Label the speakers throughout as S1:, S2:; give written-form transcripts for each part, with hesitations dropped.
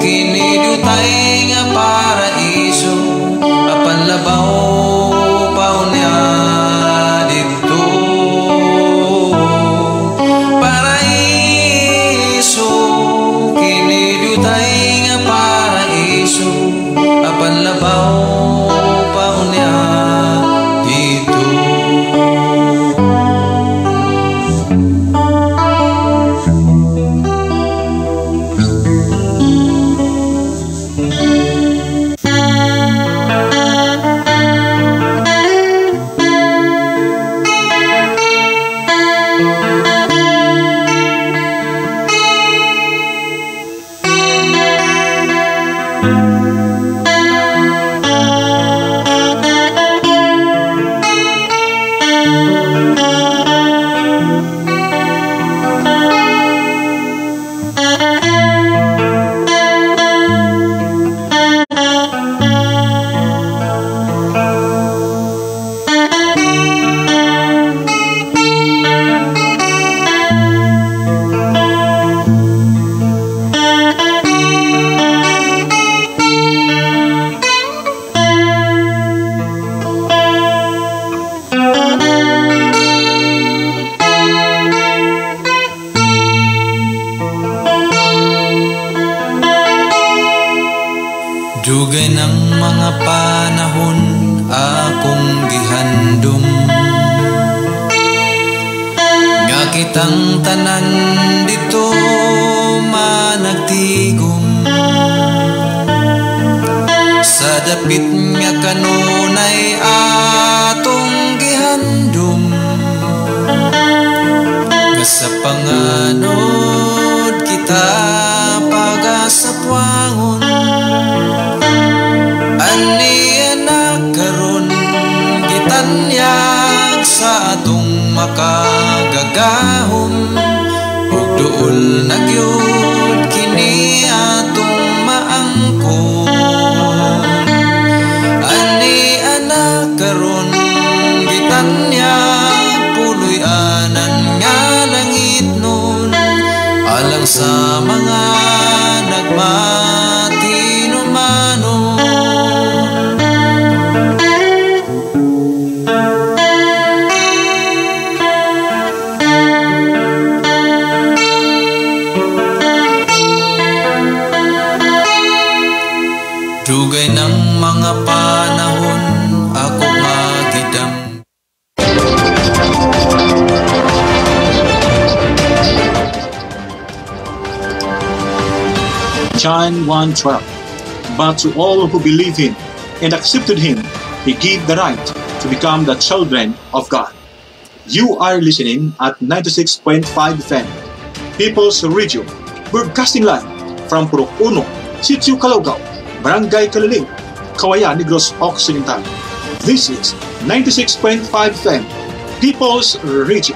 S1: kinidutay nga paraiso apan labaw paunya dito paraiso kinidutay nga paraiso apan labaw paunya dito. Dugay ng mga panahon akong gihandom nga kitang tanan dito managtigom sa dapit nga kanunay atong gihandom nga sa panganod kita pagasapwangon aniya na karon gitanyag sa atong makagagahom ug duol nagyud kini atong maangkon aniya na karon gitanyag puloy-anan nga langit nun alang sa mga nagmatinumanon. Dugay ng mga panahon ako magidam.
S2: John 1:12. But to all who believe him and accepted him, he gave the right to become the children of God. You are listening at 96.5 FM, People's Radio, broadcasting live from Purok 1, Sitio Caloocan, Barangay Kaliling, Kawayan, Negros Occidental. This is 96.5 FM, People's Radio.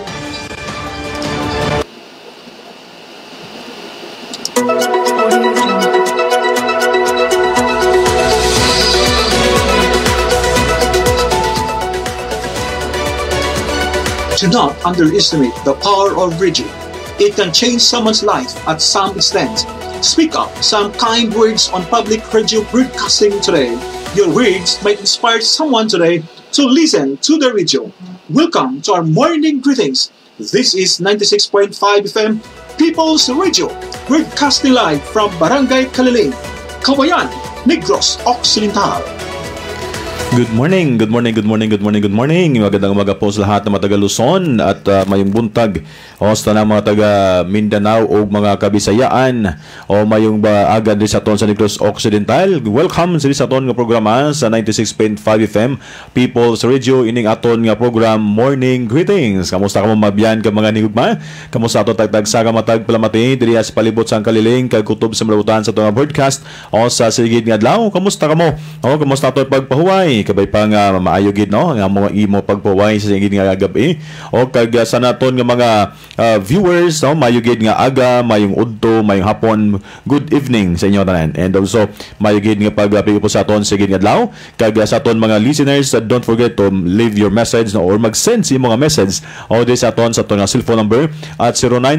S2: Do not underestimate the power of radio. It can change someone's life at some extent. Speak up some kind words on public radio broadcasting today. Your words might inspire someone today to listen to the radio. Welcome to our morning greetings. This is 96.5 FM People's Radio, broadcasting live from Barangay Kaliling, Kawayan, Negros Occidental.
S3: Good morning, good morning, good morning, good morning, good morning. Magandang umaga po sa lahat ng mga taga Luzon at mayong buntag o sa mga taga Mindanao o mga Kabisayaan o mayong agad din sa aton sa Negros Occidental. Welcome sa aton nga programa sa 96.5 FM People's Radio, ining aton nga program Morning Greetings. Kamusta ka mo mabyan ka mga nigugma? Kamusta ato tagtag sa matag palamati diri sa palibot sa Kaliling kag kutob sa malabutan sa aton nga broadcast o sa sigid nga adlaw? Kamusta ka mo? O kamusta ato pagpahuway? Day kabay pa nga maayo gid no nga mo imo pagpaway sa gid nga gabi o kag sa naton nga mga viewers no maayo gid nga aga, mayong udto, mayong hapon, good evening sa inyo tanan. And also maayo gid nga pagpili po sa aton sa gid nga adlaw kag sa aton mga listeners, don't forget to leave your message no, or mag-send sa mga message o di sa aton nga cellphone number at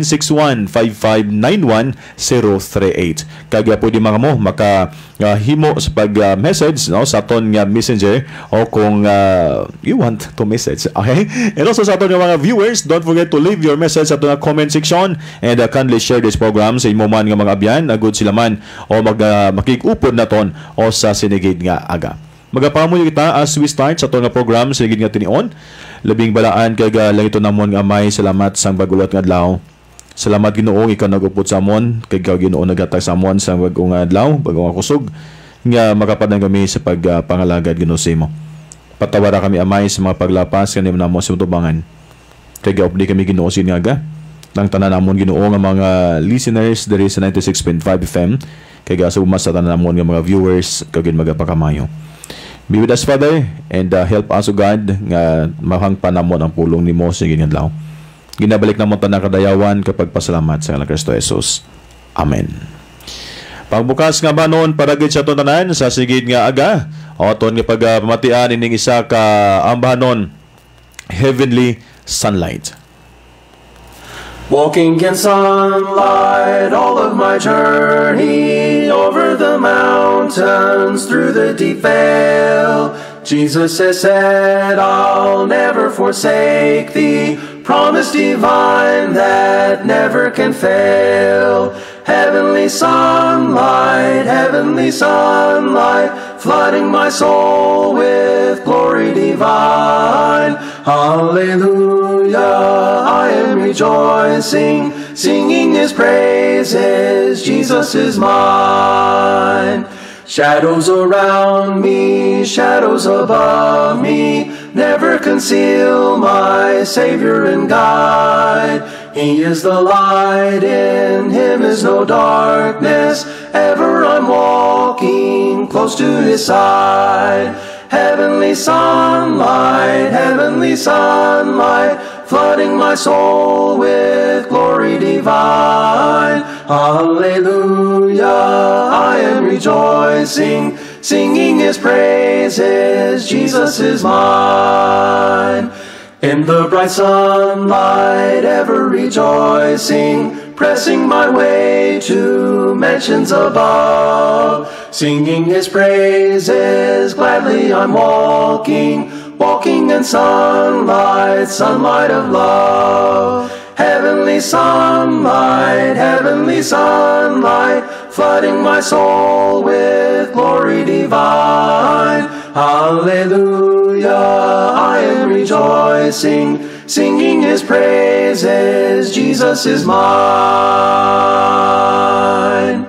S3: 0961-5591-038. Kag pwede mga mo himo sa pag-message no, sa aton nga messenger o kung you want to message. Okay? And also sa aton nga mga viewers, don't forget to leave your message sa aton nga comment section and kindly share this program sa imo man nga mga abyan na good sila man o makikupod naton o sa sinigid nga aga. Magapamuyo kita as we start sa aton nga program sa sinigid nga tinion. Labing balaan kag lang ito namon nga may salamat sang bagulot nga adlaw. Salamat Ginoo ikaw nagupod sa amon kay ikaw Ginoo nagatag sa amon sa bagong adlaw, bagong kusog nga makapadang kami sa pagpangalagad Ginoo sa imo. Patawara kami amay sa mga paglapas kanimo namo sa tubangan. Kay gaupdi kami Ginoo sinaga. Nang tanan namon Ginoo nga mga listeners diri sa 96.5 FM kay gasumas sa tanan namon nga mga viewers kagin magapakamayo. Be with us Father and help us O God nga mahangpan namon ang pulong nimo sa gid adlaw. Ginabalik namon tanang kadayawan kapag pasalamat sa Kristo Jesus. Amen. Pagbukas nga banon para gid sa tanan sa sigid nga aga o aton nga pagpamatian ining isa ka ambahanon heavenly sunlight.
S4: Walking in sunlight all of my journey over the mountains through the deep vale. Jesus has said, I'll never forsake thee, promise divine that never can fail. Heavenly sunlight, flooding my soul with glory divine. Hallelujah, I am rejoicing, singing His praises, Jesus is mine. Shadows around me, shadows above me, never conceal my Savior and guide. He is the light, in Him is no darkness, ever I'm walking close to His side. Heavenly sunlight, flooding my soul with glory divine. Hallelujah, I am rejoicing, singing His praises, Jesus is mine. In the bright sunlight, ever rejoicing, pressing my way to mansions above, singing His praises, gladly I'm walking in sunlight, sunlight of love. Heavenly sunlight, flooding my soul with glory divine. Hallelujah, I am rejoicing, singing His praises, Jesus is mine.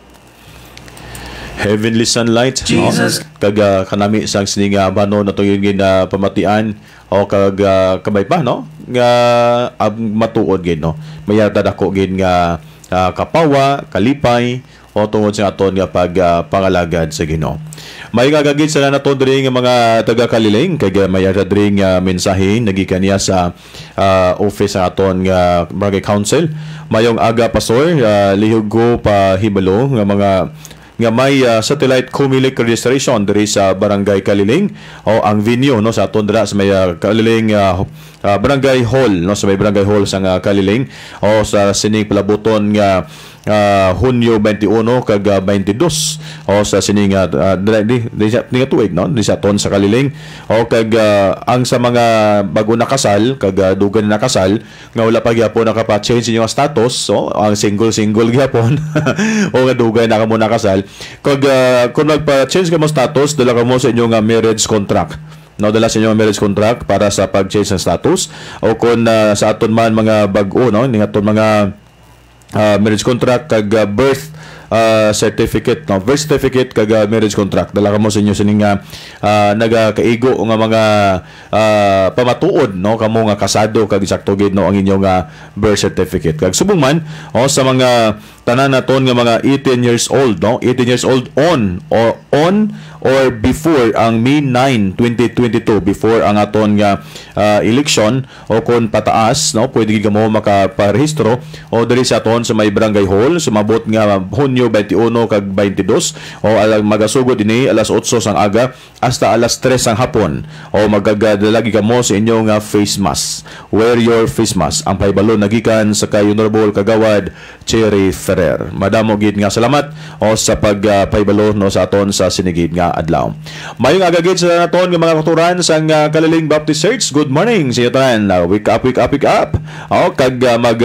S3: Heavenly sunlight
S4: Jesus.
S3: No? Kag kanami sang sininga banon na yung pamatian o kag kabay pa no nga matuod gid no mayata dako gid nga kapawa kalipay o tungod sa aton nga pangalagad sa Ginoo. May gagagid sila naton diri nga mga taga Kaliling kay mayata diri nga mensahe nagikan niya sa office sa aton nga barangay council mayong aga pastor lihugo pa hibalo nga mga nga may satellite Comelec registration diri sa Barangay Kaliling o ang venue no sa aton dira sa may Kaliling Barangay Hall no sa may Barangay Hall sa Kaliling o sa sining palabuton nga Hunyo 21 kag 22 o sa sining di tuig no di sa aton sa Kaliling o kag ang sa mga bago nakasal kag dugan na nakasal nga wala pa gyapon nakapa-change inyong status so ang single gyapon o nga dugan na kamo nakasal kag kung nagpa-change ka mo status dala ka mo sa inyong marriage contract no dala sa inyong marriage contract para sa pag-change ng status o kung sa aton man mga bag-o no ning aton mga marriage contract kag birth certificate no birth certificate kag marriage contract dala ka mo sa inyo sining nagakaigo nga mga pamatuod no kamo nga kasado kag sakto gid no ang inyong birth certificate kag subong man o sa mga tanan naton nga mga 18 years old no 18 years old on or before ang May 9, 2022, before ang aton nga election, o kung pataas, no, pwede ka mo makaparehistro o diri sa aton sa may barangay hall sumabot nga Hunyo 21 kag 22, o magasugod ini alas 8 sang aga hasta alas 3 sang hapon, o magagadalagi ka mo sa inyong face mask. Wear your face mask. Ang pahibalo nagikan sa kay Honorable Kagawad Cherry Ferrer. Madamo gid nga salamat o sa pagpahibalo no sa aton sa sinigid nga adlaw. Mayong agagid sa naton nga mga katuran sang Kaliling Baptist Church. Good morning sa iyo tanan. Wake up, wake up, wake up. O kag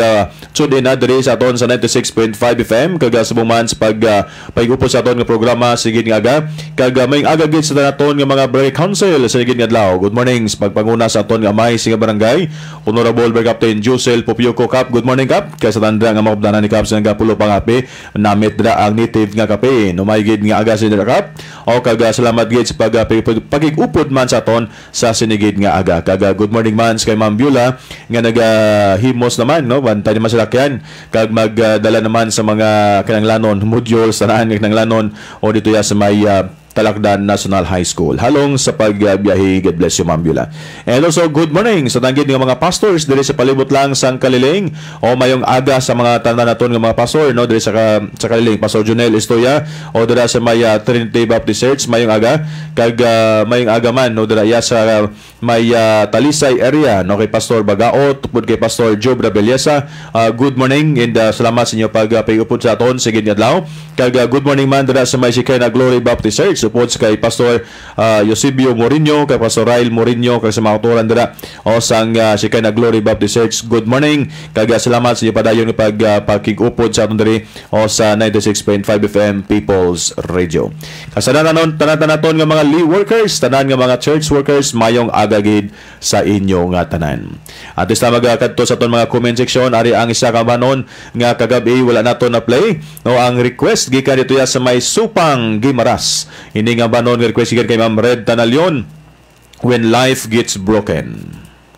S3: tune in na diri sa aton sa 96.5 FM kag sa buman sa pag-upod sa aton nga programa sigid nga aga. Kag mayong agagid sa naton nga mga barangay council sa sigid nga adlaw. Good morning sa pagpanguna sa aton nga may nga barangay Honorable Barangay Captain Josel Popioco Cap. Good morning Cap. Kay sa tanda nga maubdanan ni Cap sa gapulo pangapi namit dra ang native nga kape. No may gid nga aga sa dira Cap. O kag salamat gid sa pagig-upod man sa aton sa sinigid nga aga. Kag good morning man kay Ma'am Beulah nga nagahimos naman no bantay naman sa lakyan kag magdala naman sa mga kinanglanon modules sanahan nga kinanglanon o dito ya sa may Talakdan National High School. Halong sa pagbiyahe. God bless you, Ma'am Beulah. And also, good morning sa tanggid ng mga pastors diri sa palibot lang sang Kaliling. O mayong aga sa mga tanda naton ng mga pastor no diri sa Kaliling. Pastor Junel Estoya o dira sa may Trinity Baptist Church mayong aga kag mayong aga man no dira sa may Talisay area no kay Pastor Bagao tupod kay Pastor Job Rabellesa. Good morning and salamat sa inyo pag-upod sa aton sa gid adlaw. Kag good morning man dira sa may Shekinah Glory Baptist Church support kay Pastor Eusebio Morinho, kay Pastor Rail Morinho, kay sa mga turan dira o sang Shekinah Glory Baptist Church. Good morning. Kag salamat sa inyo padayon nga pagkig-upod sa aton diri o sa 96.5 FM People's Radio. Kasananan tanan naton nga mga Lee workers, tanan nga mga church workers, mayong agagid sa inyo nga tanan. At isa magakadto sa aton mga comment section ari ang isa ka banon nga kagabi wala nato na play no ang request gikan dito ya sa may Supang Gimaras. Hindi nga banon nga request gikan kay Ma'am Red Tanalion, When Life Gets Broken.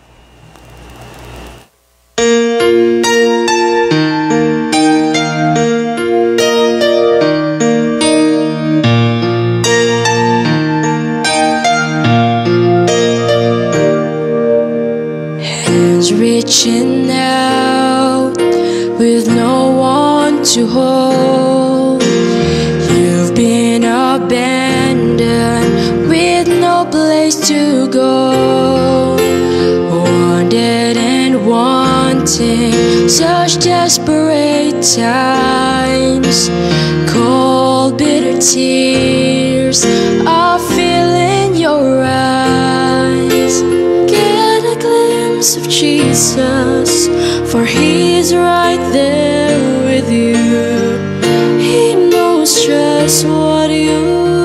S5: Hands reaching out with no one to hold. You've been abandoned with no place to go. Wanted and wanting, such desperate times. Cold, bitter tears are filling your eyes. Get a glimpse of Jesus, for He's right there with you. He knows just what you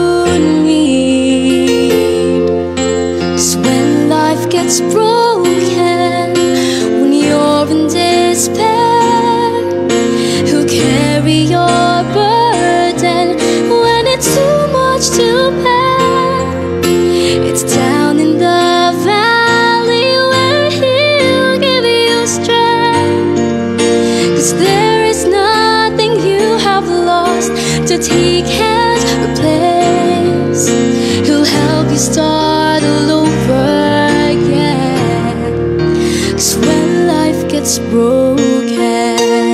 S5: need. 'Cause when life gets broken, when you're in despair, He'll carry your burden when it's too much to bear. It's down in the valley where He'll give you strength. 'Cause there is nothing you have lost to take and replace. He'll help you start all over again. 'Cause when life gets broken,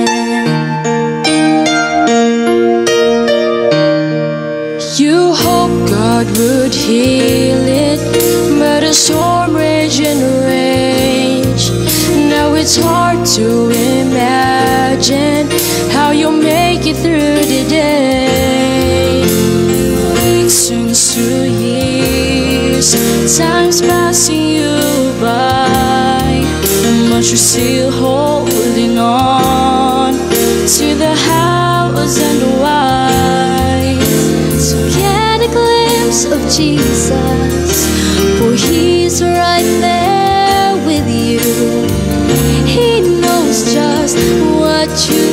S5: you hope God would heal it, but a storm rage and rage. Now it's hard to imagine how you'll make it through the day. Weeks turns to years, time's passing you by, but you're still holding on to the hows and whys. So get a glimpse of Jesus, for He's right there with you. He knows just what you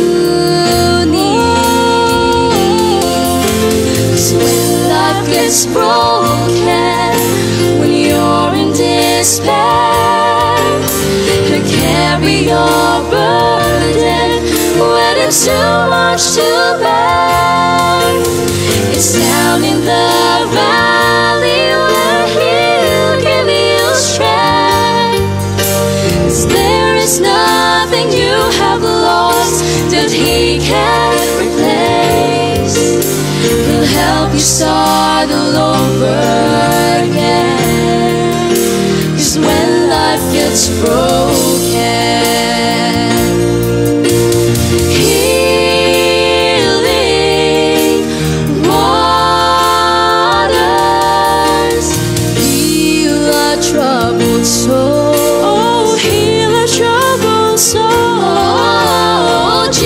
S5: need. 'Cause when life gets broken, when you're in despair, He'll carry your burden when it's too much to bear. It's down in the valley He'll help you start all over again. 'Cause when life gets broken, healing waters heal our troubled soul. Oh, heal our troubled soul.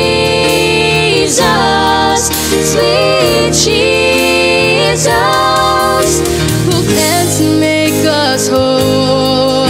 S5: Jesus, sweet Jesus, who can make us whole.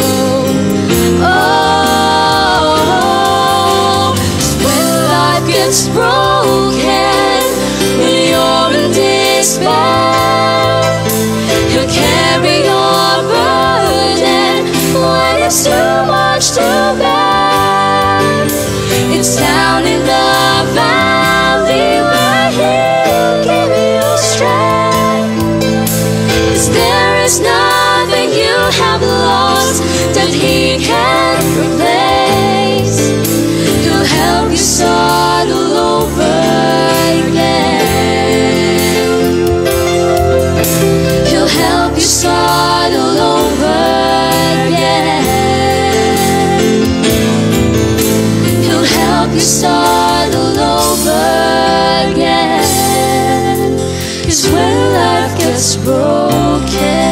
S5: Oh, 'cause when life gets broken, when you're in despair, He'll carry your burden when it's too much to bear. It's down in the valley where He'll give you strength. 'Cause there is nothing you have lost that He can replace. He'll help you start all over again. He'll help you start all over again. He'll help you start all over again. 'Cause when life gets broken,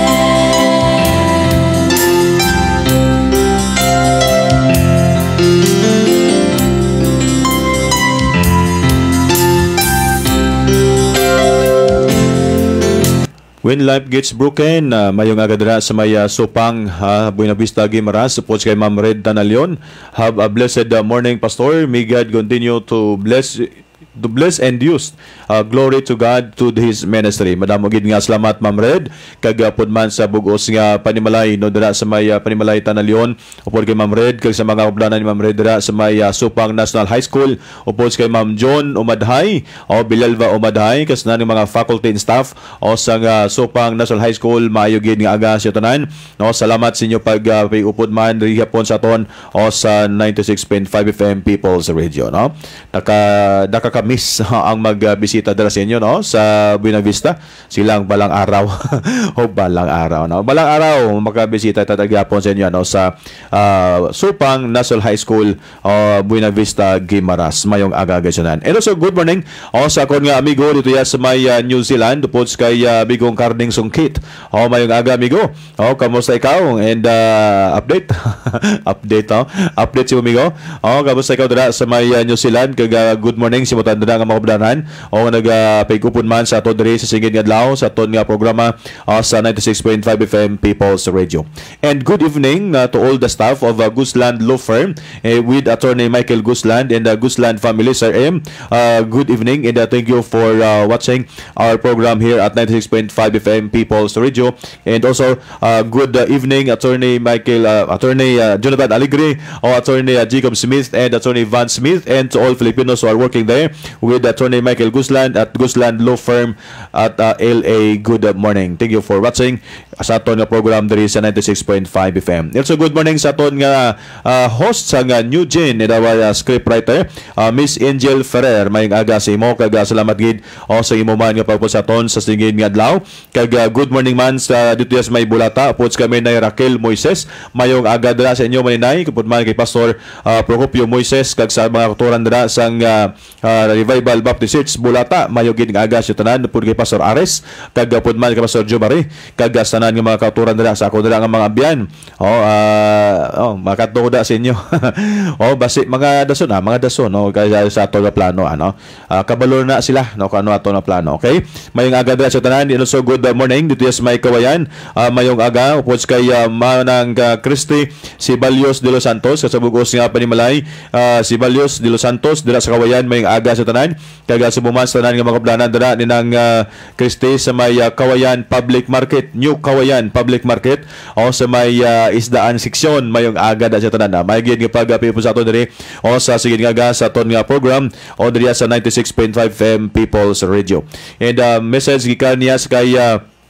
S3: When life gets broken, mayong agadra sa may Supang, Buena Vista, Guimaras, supports kay Ma'am Red Tanalion. Have a blessed morning, Pastor. May God continue to bless and use. Glory to God to His ministry. Madamo gid nga salamat, Ma'am Red. Kagapod man sa bugos nga panimalay no dira sa may panimalay Tanalion. Upod kay Ma'am Red kag sa mga oblanan ni Ma'am Red dira sa may Supang National High School. Upod kay Ma'am John Umadhay o Bilalva Umadhay kas na mga faculty and staff o sa Supang National High School. Maayo gid nga aga sa tanan. No, salamat sa inyo pag upod man diri hapon sa aton o sa 96.5 FM People's Radio, no. Nakaka-miss ang magbisita dala sa inyo, no, sa Buena Vista. Silang balang araw o balang araw, no. Balang araw makabisita tatagyapon sa inyo, no, sa Supang National High School Buena Vista, Guimaras. Mayong aga gaysanan. And also good morning sa akon nga amigo dito sa may New Zealand upod kay Bigong Carding Sungkit. Mayong aga amigo. Kamusta ikaw? And update update si amigo. Kamusta ikaw dira sa may New Zealand? Kag good morning si mutanda nga mga kabdanan o nagapigupon man sa aton diri sa Singid nga adlaw sa aton nga programa sa 96.5 FM People's Radio. And good evening to all the staff of Guzland Law Firm with Attorney Michael Guzland and the Guzland family, Sir M. Good evening and thank you for watching our program here at 96.5 FM People's Radio. And also good evening Attorney Michael, Attorney Jonathan Aligre, Attorney Jacob Smith and Attorney Van Smith, and to all Filipinos who are working there with Attorney Michael Guzland at Guzland Law Firm at LA. Good morning. Thank you for watching sa aton nga program diri sa 96.5 FM. Also good morning sa aton nga host sa nga New Gen and our scriptwriter Miss Angel Ferrer. Mayong aga sa imo kag salamat gid sa imo man nga pagpos sa aton sa Singid nga adlaw. Kag good morning man sa dito sa may Bulata upod kami na Raquel Moises. Mayong aga dira sa inyo maninay kapod man kay Pastor Procopio Moises kag sa mga tutoran dira sa Revival Baptist Church Bulata. Mayong gid nga aga sa tanan upod kay Pastor Ares kag upod man kay Pastor Jomari kag sa tanan nga mga kauturan dira sa ako dira nga mga abyan. Makatuda sa inyo. Basi mga dason kay sa ato nga plano kabalo na sila kano ato na plano. Okay? Mayong aga dira sa tanan. Also good morning dito sa may Kawayan. Mayong aga upod kay Manang Christy Sibalios de los Santos sa bugos nga panimalay Sibalios de los Santos dira sa Kawayan. Mayong aga sa tanan kag sa buman sa tanan nga mga kablanan dira ni nang Christy sa may Kawayan Public Market, New Kawayan Public Market sa may isdaan seksyon. Mayong aga da sa tanan. May gid nga pag-api po sa ato diri sa sige nga aga sa aton nga program diri sa 96.5 FM People's Radio. And message gikan niya kay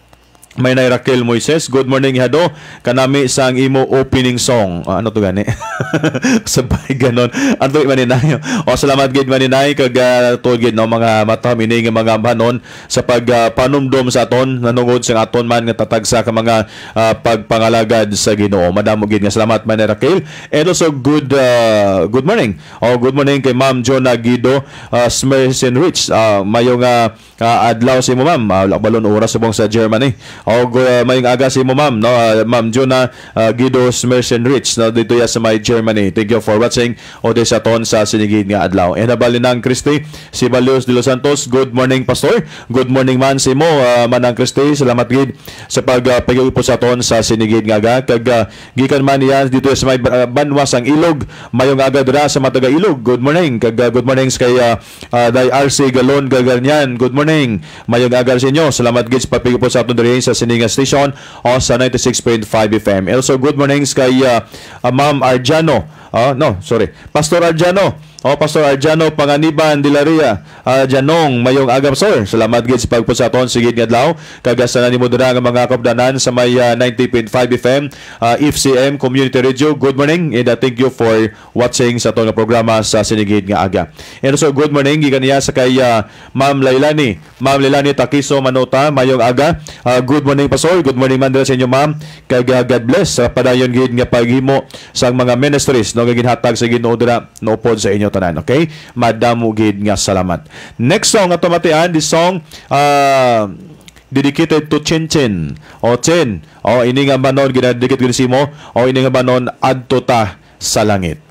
S3: May na Raquel Moises, good morning ihado kanami sang imo opening song. Ano to gani? Sabay ganon. Ano maninay? O salamat gid maninay kag tuod gid no mga mata mining mga banon sa pagpanumdom sa aton nanungod sa aton man nga tatagsa ka mga pagpangalagad sa Ginoo. Madamo gid nga salamat man Raquel. And also good morning. Good morning kay Ma'am Jonah Guido Smersen Rich. Mayong adlaw si mo ma'am. Balon oras subong sa Germany. Mayong aga si mo ma'am no Ma'am Jonah Guido Smersen Rich no dito ya sa may Germany. Thank you for watching o sa ton sa sinigid nga adlaw. And Balinang Christy si Balios de los Santos, good morning pastor. Good morning man si mo Manang Christy. Salamat gid sa pagpagupos sa ton sa sinigid nga aga kag gikan man yan dito sa may Banwas ang Ilog. Mayong aga dira sa Mataga Ilog. Good morning kag good morning kay Day RC Galon Gagarnian. Good morning. Mayong aga sa inyo. Salamat gid sa pagpagupos sa ton diri sa Sininga Station o sa 96.5 FM. Also, good mornings kay Ma'am Arjano. Pastor Arjano. Pastor Arjano Panganiban Dilaria. Janong mayong aga pastor. Salamat gid sa pagpusaton sigid nga adlaw. Kagasanan nimo dira nga mga kabdanan sa may 90.5 FM FCM Community Radio. Good morning and thank you for watching sa atong programa sa sinigid nga aga. And also good morning gikan niya sa kay Ma'am Lailani. Ma'am Lailani Takiso Manota mayong aga. Good morning pastor. Good morning man dira sa inyo ma'am. Kay God bless sa padayon gid nga paghimo sa mga ministries no ginhatag sa Ginoo dira no pod sa inyo tanan. Okay? Madamo gid nga salamat. Next song ato matian, this song dedicated to Chen Chen. Chen. Ini nga banon ginadedicate gid simo. Ini nga banon adto ta sa langit.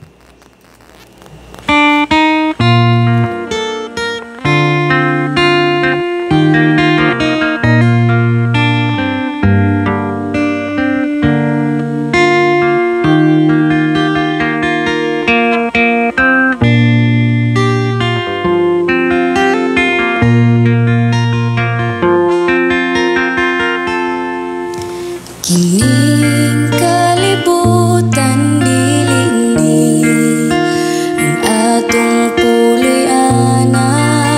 S5: Kining kalibutan dilindi ang atong puliana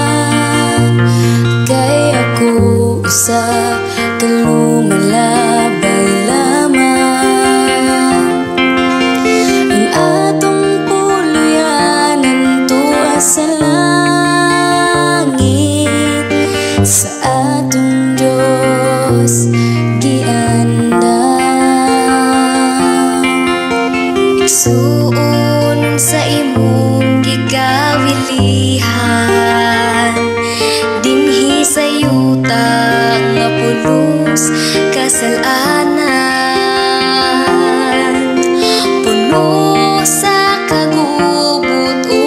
S5: kay ako isa kalumalabay lamang ang atong pulianan tuwa sa langit sa atong Diyos suon sa imong gigawilihan dinhi sa yuta nga pulos kasalanan puno sa kagubot o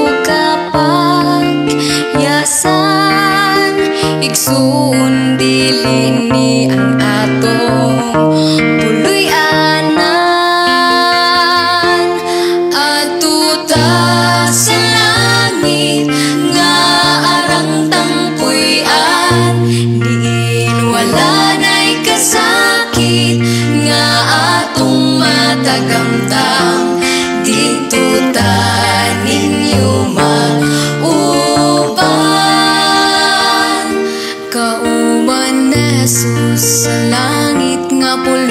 S5: kapagyasan igsuon dili ni ang atong tagamtang dito tanin yuman uban kauban na Jesus sa langit nga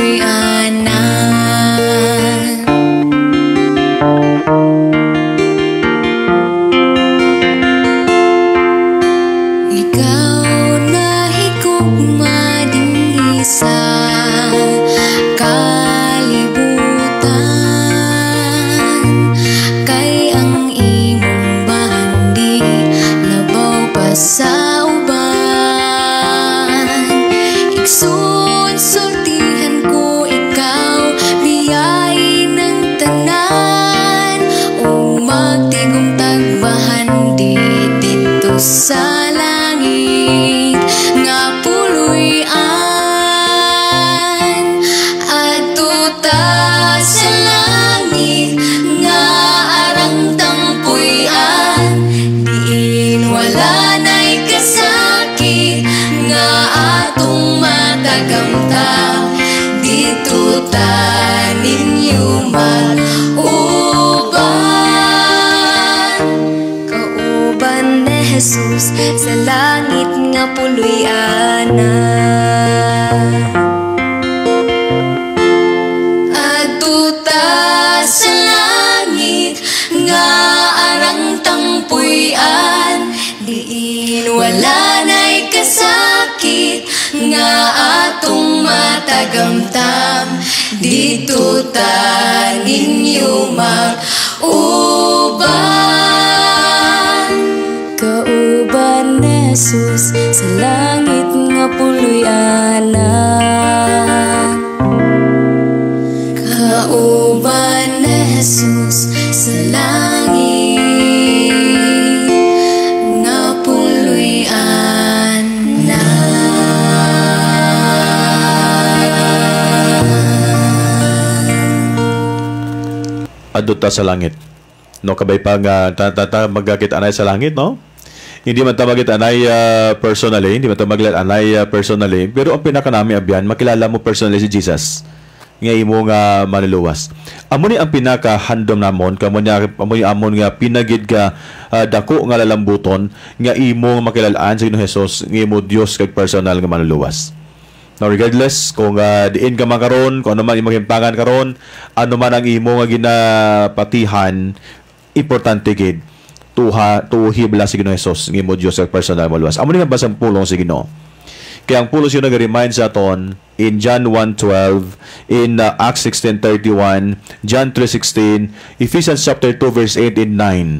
S5: pulwianan. Ikaw na higugma dinhi sa sa uban igsoon sultihan ko ikaw biyay ng tanan o magtigong tagbahan dito sa langit nga puluyan adto ta sa langit nga arang tangpuyan diin wala atong matagamtang dito tanin yuman uban kauban ni Jesus sa langit nga puluyanan. matagamtam dito ta ninyo mag-uban. Kauban ni Jesus sa langit nga puloy-anan. Kauban ni Jesus sa langit nga puloy-anan.
S3: Adto ta sa langit. No kabay pa nga magakit anay sa langit, no? Hindi man ta magit anay personally, hindi man ta maglat anay personally, pero ang pinakanami abyan makilala mo personally si Jesus. Nga imo nga manluluwas. Amo ni ang pinakahandom namon kamo niya amon nga pinagid ka dako nga lalambuton nga imo makilalaan sa Ginoong Hesus nga imo Dios kag personal nga manluluwas. Now, regardless kung diin ka man karon, kung ano man imong himpangan karon, ano man ang imo nga ginapatihan, importante gid tuhibla si Ginoong Hesus nga imo Dios kag personal maluwas. Amo ni nga basang pulong si Ginoo. Kaya ang pulos yun nag-remind sa aton in John 1:12, in Acts 16:31, John 3:16, Ephesians chapter 2 verse 8 and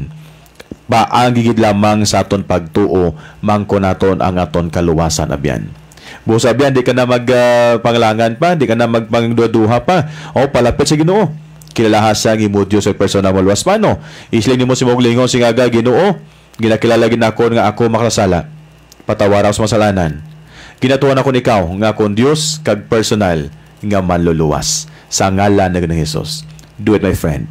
S3: 9. Ang gigid lamang sa aton pagtuo, mangko naton ang aton kaluwasan abyan. Busa abyan, di ka na magpanglangan pa, di ka na magpangduha pa. O palapit sa Ginoo. Kilalahasa ang imo Dios sa personal maluwas. Paano? Isling nimo si mong lingon singaga Ginoo. Ginakilala gid nako nga ako makasala. Patawara sa masalanan. Ginatuhan ako nikaw nga akong Dios kag personal nga manluluwas sa ngalan ng Ginoong Hesus. Do it, my friend.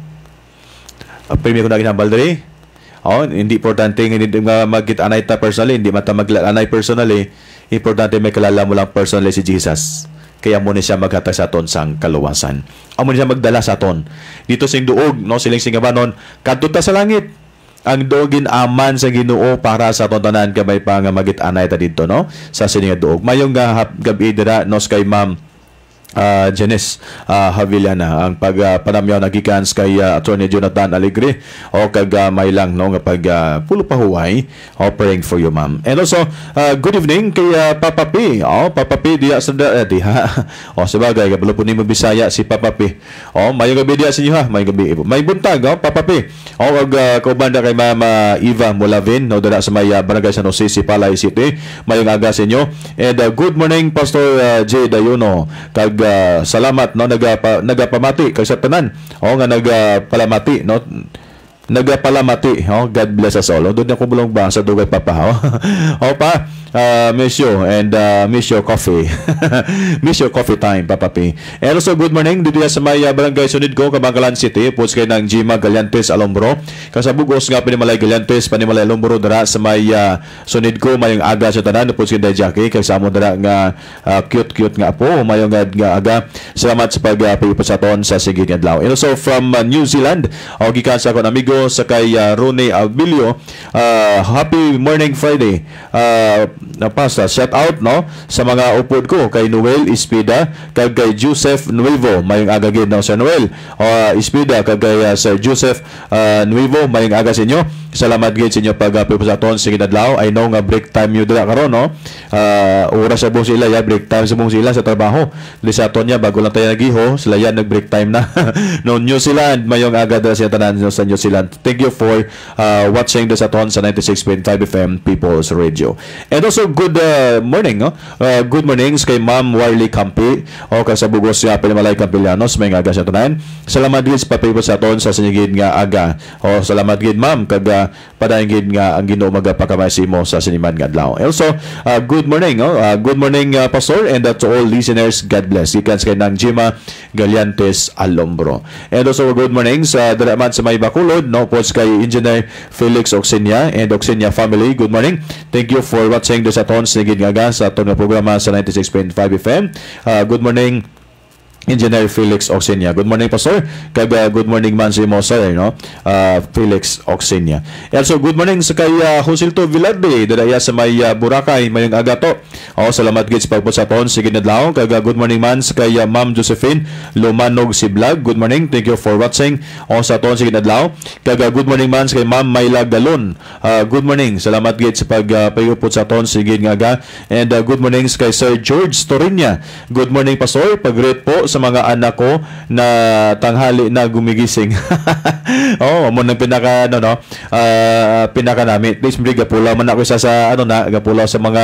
S3: Premium ko na ginambal diri. Hindi importante nga magkit-anay ta personally, hindi mata maglanay personally. Importante may kalala mo lang personally si Jesus. Kaya mo ni siya maghatag sa aton sang kaluwasan. Amo ni siya magdala sa aton. Dito sing duog, no, siling singabanon, kadto ta sa langit. Ang dogin aman sa Ginoo para sa aton tanan kamay pa nga magit-anay ta dito, no, sa sining duog. Mayong gabi dira nos kay Ma'am Janice Havillana ang pagpanamyaw nagikan kay Attorney Jonathan Alegre o kag may lang no nga pag pulo pa huway praying for you, ma'am. And also good evening kay Papa P. Papa P diya sa diha. Sabagay kabalo po ni Bisaya si Papa P. Mayong gabi diya sa inyo ha. Mayong gabi. May buntag Papa P. Kag kaubanda kay Mama Eva Molavin no dala sa may Barangay San Jose si Palay City. Mayong aga sa inyo. And good morning Pastor J. Dayuno kag salamat no nagapamati kay sa tanan nga nagapalamati no nagapalamati God bless us all. Doon ako bulong ba sa dugay papa pa miss you and miss your coffee miss your coffee time Papa P. And also good morning dito sa may Barangay Sunid ko Kabangkalan City puts kay ng Gima Galiantes Alombro kasabugos nga panimalay Galiantes panimalay Alombro dara sa may Sunid ko mayong aga sa tanan puts kay Jackie kay sa amo dara nga cute nga po mayong nga aga. Salamat sa pagpayupat sa aton sa sige adlaw. And also from New Zealand gikan sa akong amigo sa kay Rone Albilio, happy morning Friday. Pasta shout out no sa mga upod ko kay Noel Espida kag kay Joseph Nuevo mayong aga gid no Sir Noel Espida kag kay Sir Joseph Nuevo mayong aga sa inyo. Salamat gid sa inyo pagpayupat sa aton sige adlaw. I know nga break time you dira karon no oras sa buong sila break time sa buong sila sa trabaho di sa aton niya bago lang tayo nagiho sila yan nag break time na no New Zealand mayong aga dira sa tanan no, sa New Zealand. Thank you for watching this aton sa 96.5 FM People's Radio. And also good morning no good mornings kay Ma'am Warley Campi kay sa bugos siya Pilimalay Campillanos may aga sa tanan. Salamat gid sa papayupat sa aton sa sinigid nga aga salamat gid ma'am kag padayon gid nga ang Ginoo magapakamay mo sa siniman nga adlaw. Also good morning good morning Pastor and to all listeners, God bless. Ikan kay nang Gima Galiantes Alombro. And also good morning sa dalaman sa may Bacolod no po kay Engineer Felix Oxenia and Oxenia family. Good morning. Thank you for watching this aton sinigid nga aga sa aton nga programa sa 96.5 FM. Good morning Engineer Felix Oxenia. Good morning, Pastor. Kag good morning man si mo, sir, no? Felix Oxenia. Also, good morning sa kay Joselto Villarde, dadaya sa may Boracay, mayong agato. Salamat gid sa pagpunta sa ton. Sige nadlaw. Kag good morning man sa kay Ma'am Josephine Lumanog si Vlog. Good morning. Thank you for watching. Sa ton sige nadlaw. Kag good morning man sa kay Ma'am Mayla Galon. Good morning. Salamat gid sa pagpayupot sa ton sige nga. And good morning sa kay Sir George Torinya. Good morning, Pastor. Pag-greet po sa mga anak ko na tanghali na gumigising. Amo nang pinaka pinaka namin. Please gapula man ako sa gapula sa mga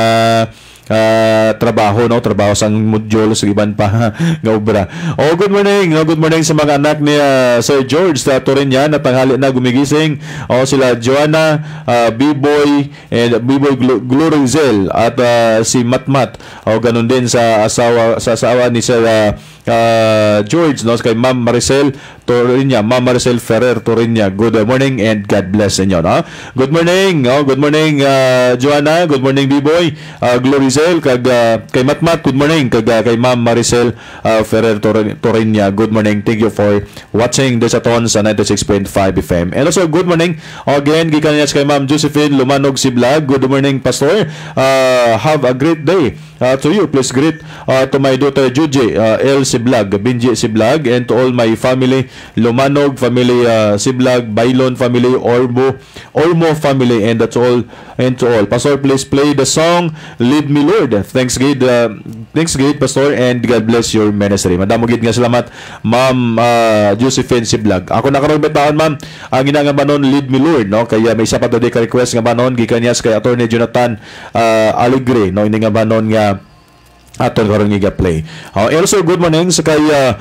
S3: trabaho sa module sa iban pa nga obra. Good morning. Good morning sa mga anak ni Sir George Torinya na tanghali na gumigising. Sila Joanna, B-Boy and B-Boy Glorizel at si Matmat. Ganun din sa asawa ni Sir George, no, kay Ma'am Maricel Torinya, Ma'am Maricel Ferrer Torinya. Good morning and God bless inyo, no? Good morning. Good morning Joanna, good morning B-Boy Glorizel, kag kay Matmat, good morning, kag kay Ma'am Maricel Ferrer Torinya. Good morning. Thank you for watching this aton sa 96.5 FM. And also good morning again gikan niya kay Ma'am Josephine Lumanog si Vlog. Good morning, Pastor. Have a great day to you. Please greet to my daughter Juji L si Vlog, Binji si Vlog, and to all my family, Lumanog family, si Vlog, Bailon family, Ormo family, and that's all. And to all, Pastor, please play the song Lead Me Lord. Thanks gid Pastor, and God bless your ministry. Madamo gid nga salamat, Ma'am Josephine si Vlog. Ako nakaroon betaon, ma'am, ang nga banon Lead Me Lord, no? Kaya may isa pa ka request nga banon gikan niya kay Attorney Jonathan Alegre, no? Ini nga banon nga aton karon nga play. Also good morning sa kay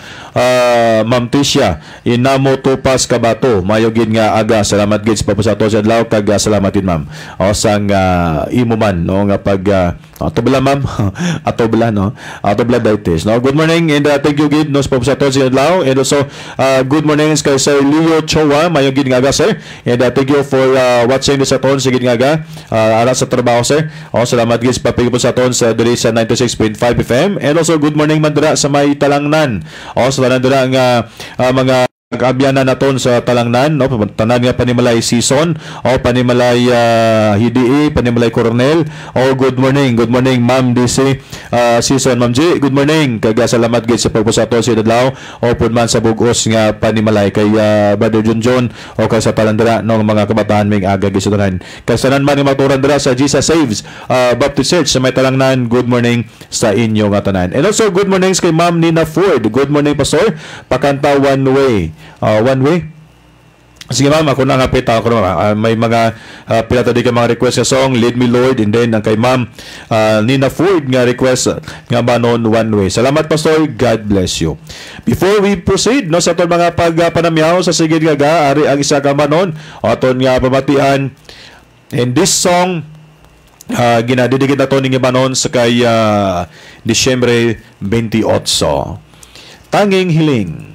S3: Ma'am Tisha Inamo Topas Kabato. Mayo gid nga aga. Salamat gid sa papasato sa adlaw, kag salamat din, ma'am. Sang imo man, no, nga pag atobla, ma'am. atobla, no. Atobla diabetes, no. Good morning and thank you gid, no, sa papasato sa adlaw. And also good morning kay Sir Leo Chowa. Mayo gid nga aga, sir. And thank you for watching this aton sige nga aga. Ara sa trabaho, sir. Salamat gid sa papigupon sa aton sa diri sa 96.5 FM. And also good morning man dira sa may Talangnan. Sa dira nga mga kaabyanan naton sa Talangnan, no, tanan nga panimalay season panimalay HDE, panimalay Coronel. Good morning Ma'am DC season, Ma'am G. Good morning, kag salamat gid sa pagpusato sa adlaw pud man sa bugos nga panimalay kay Brother Junjon kay sa Talandra, no, mga kabataan may aga gid sa tanan. Kay sanan man nga maturan dira sa Jesus Saves Baptist Church sa may Talangnan. Good morning sa inyo nga tanan. And also good morning kay Ma'am Nina Ford. Good morning, Pastor. Pakanta One Way. One Way. Sige, ma'am, ako na nga pita ako may mga pilata di ka mga request nga song Lead Me Lord, and then ang kay Ma'am Nina Ford nga request nga banon One Way. Salamat, Pastor. God bless you. Before we proceed, no, sa aton mga pagpanamyaw sa sigid nga ari ang isa ka banon aton nga pamatian. And this song ginadidikit nato ning banon sa kay Disyembre 28. Tanging Hiling.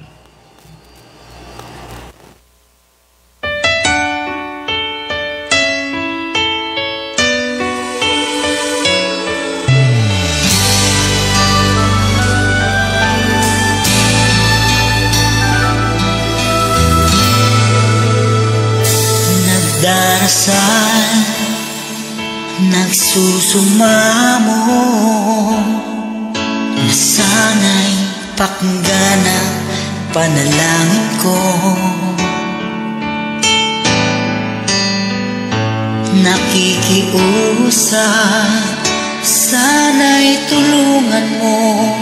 S6: Nagdarasal, nagsusumamo, nasanay pakinggan ang panalangin ko. Nakikiusap, sana'y tulungan mo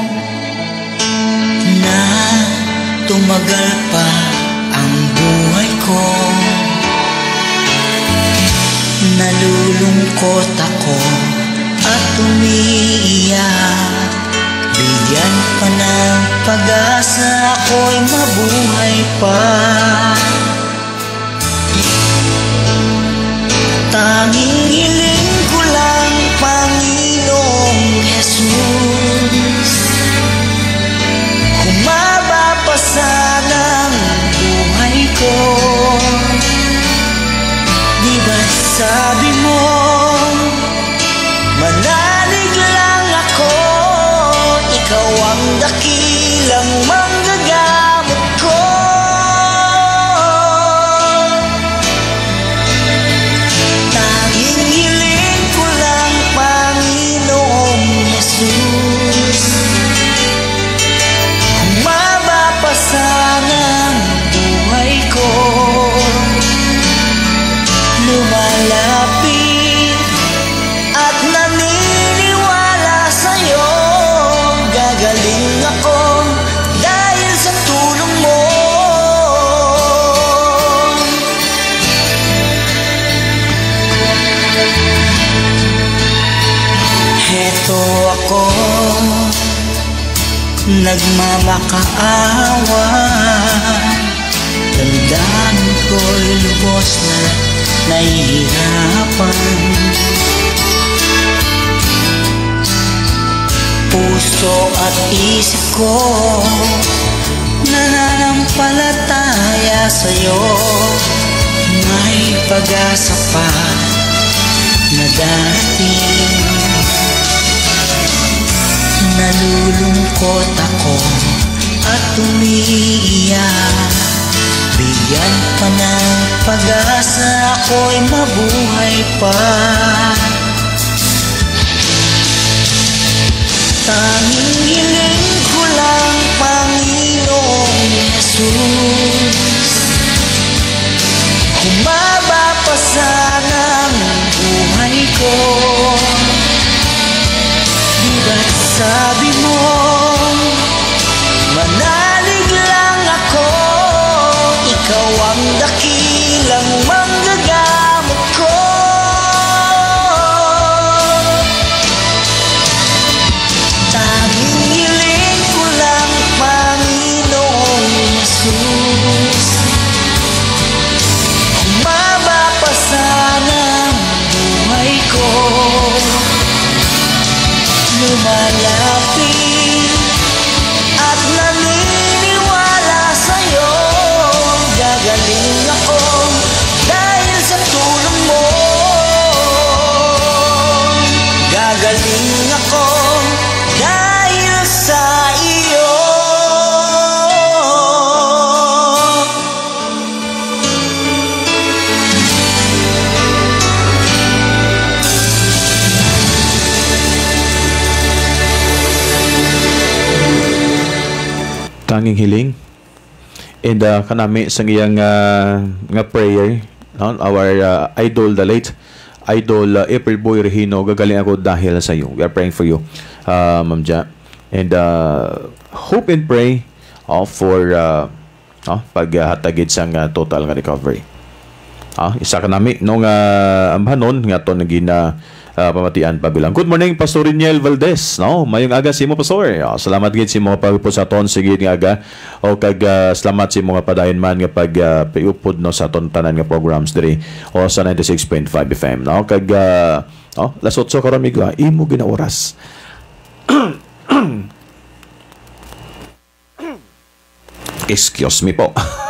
S6: na tumagal pa ang buhay ko. Nalulungkot ako at umiiyak, bigyan pa ng pag-asa, ako'y mabuhay pa. Tanging hiling ko lang, Panginoong Jesus, humaba pa sana ang buhay ko. Di ba sabi mo, manalig lang ako, ikaw ang dakilang nagmamakaawa. Damdamin ko'y lubos na nahihirapan. Puso at isip ko nananampalataya sa'yo. May pag-asa pa na darating. Nalulungkot ako at umiiyak. Bigyan pa ng pag-asa, ako'y mabuhay pa. Tanging hiling ko lang, Panginoong Jesus, humaba pa sana ang buhay ko. Diba't sabi mo, manalig lang ako, ikaw ang dakilang manggagamot ko. Tanging hiling ko lang, Panginoong Jesus, humaba pa sana ang buhay ko. Lumalapit at naniniwala sa'yo. Gagaling ako dahil sa tulong mo. Gagaling ako dahil sa iyo.
S3: Tanging hiling. And kanami sa iyang nga prayer, no? Our idol, the late idol April Boy Regino, gagaling ako dahil sa iyo. We are praying for you, Ma'am Ja. And hope and pray for paghatagid sa total nga recovery. Isa kanami nung amhanon nga to naging pamatian pa bilang. Good morning, Pastor Riniel Valdez. No, mayong aga si mo, Pastor. Salamat gid si mo pag sa ton sige nga aga. O kag salamat si mo nga padayon man nga pag piupod no sa ton tanan nga programs diri o sa 96.5 FM. No, kag las 8 karon migo imo gina oras. Excuse me po.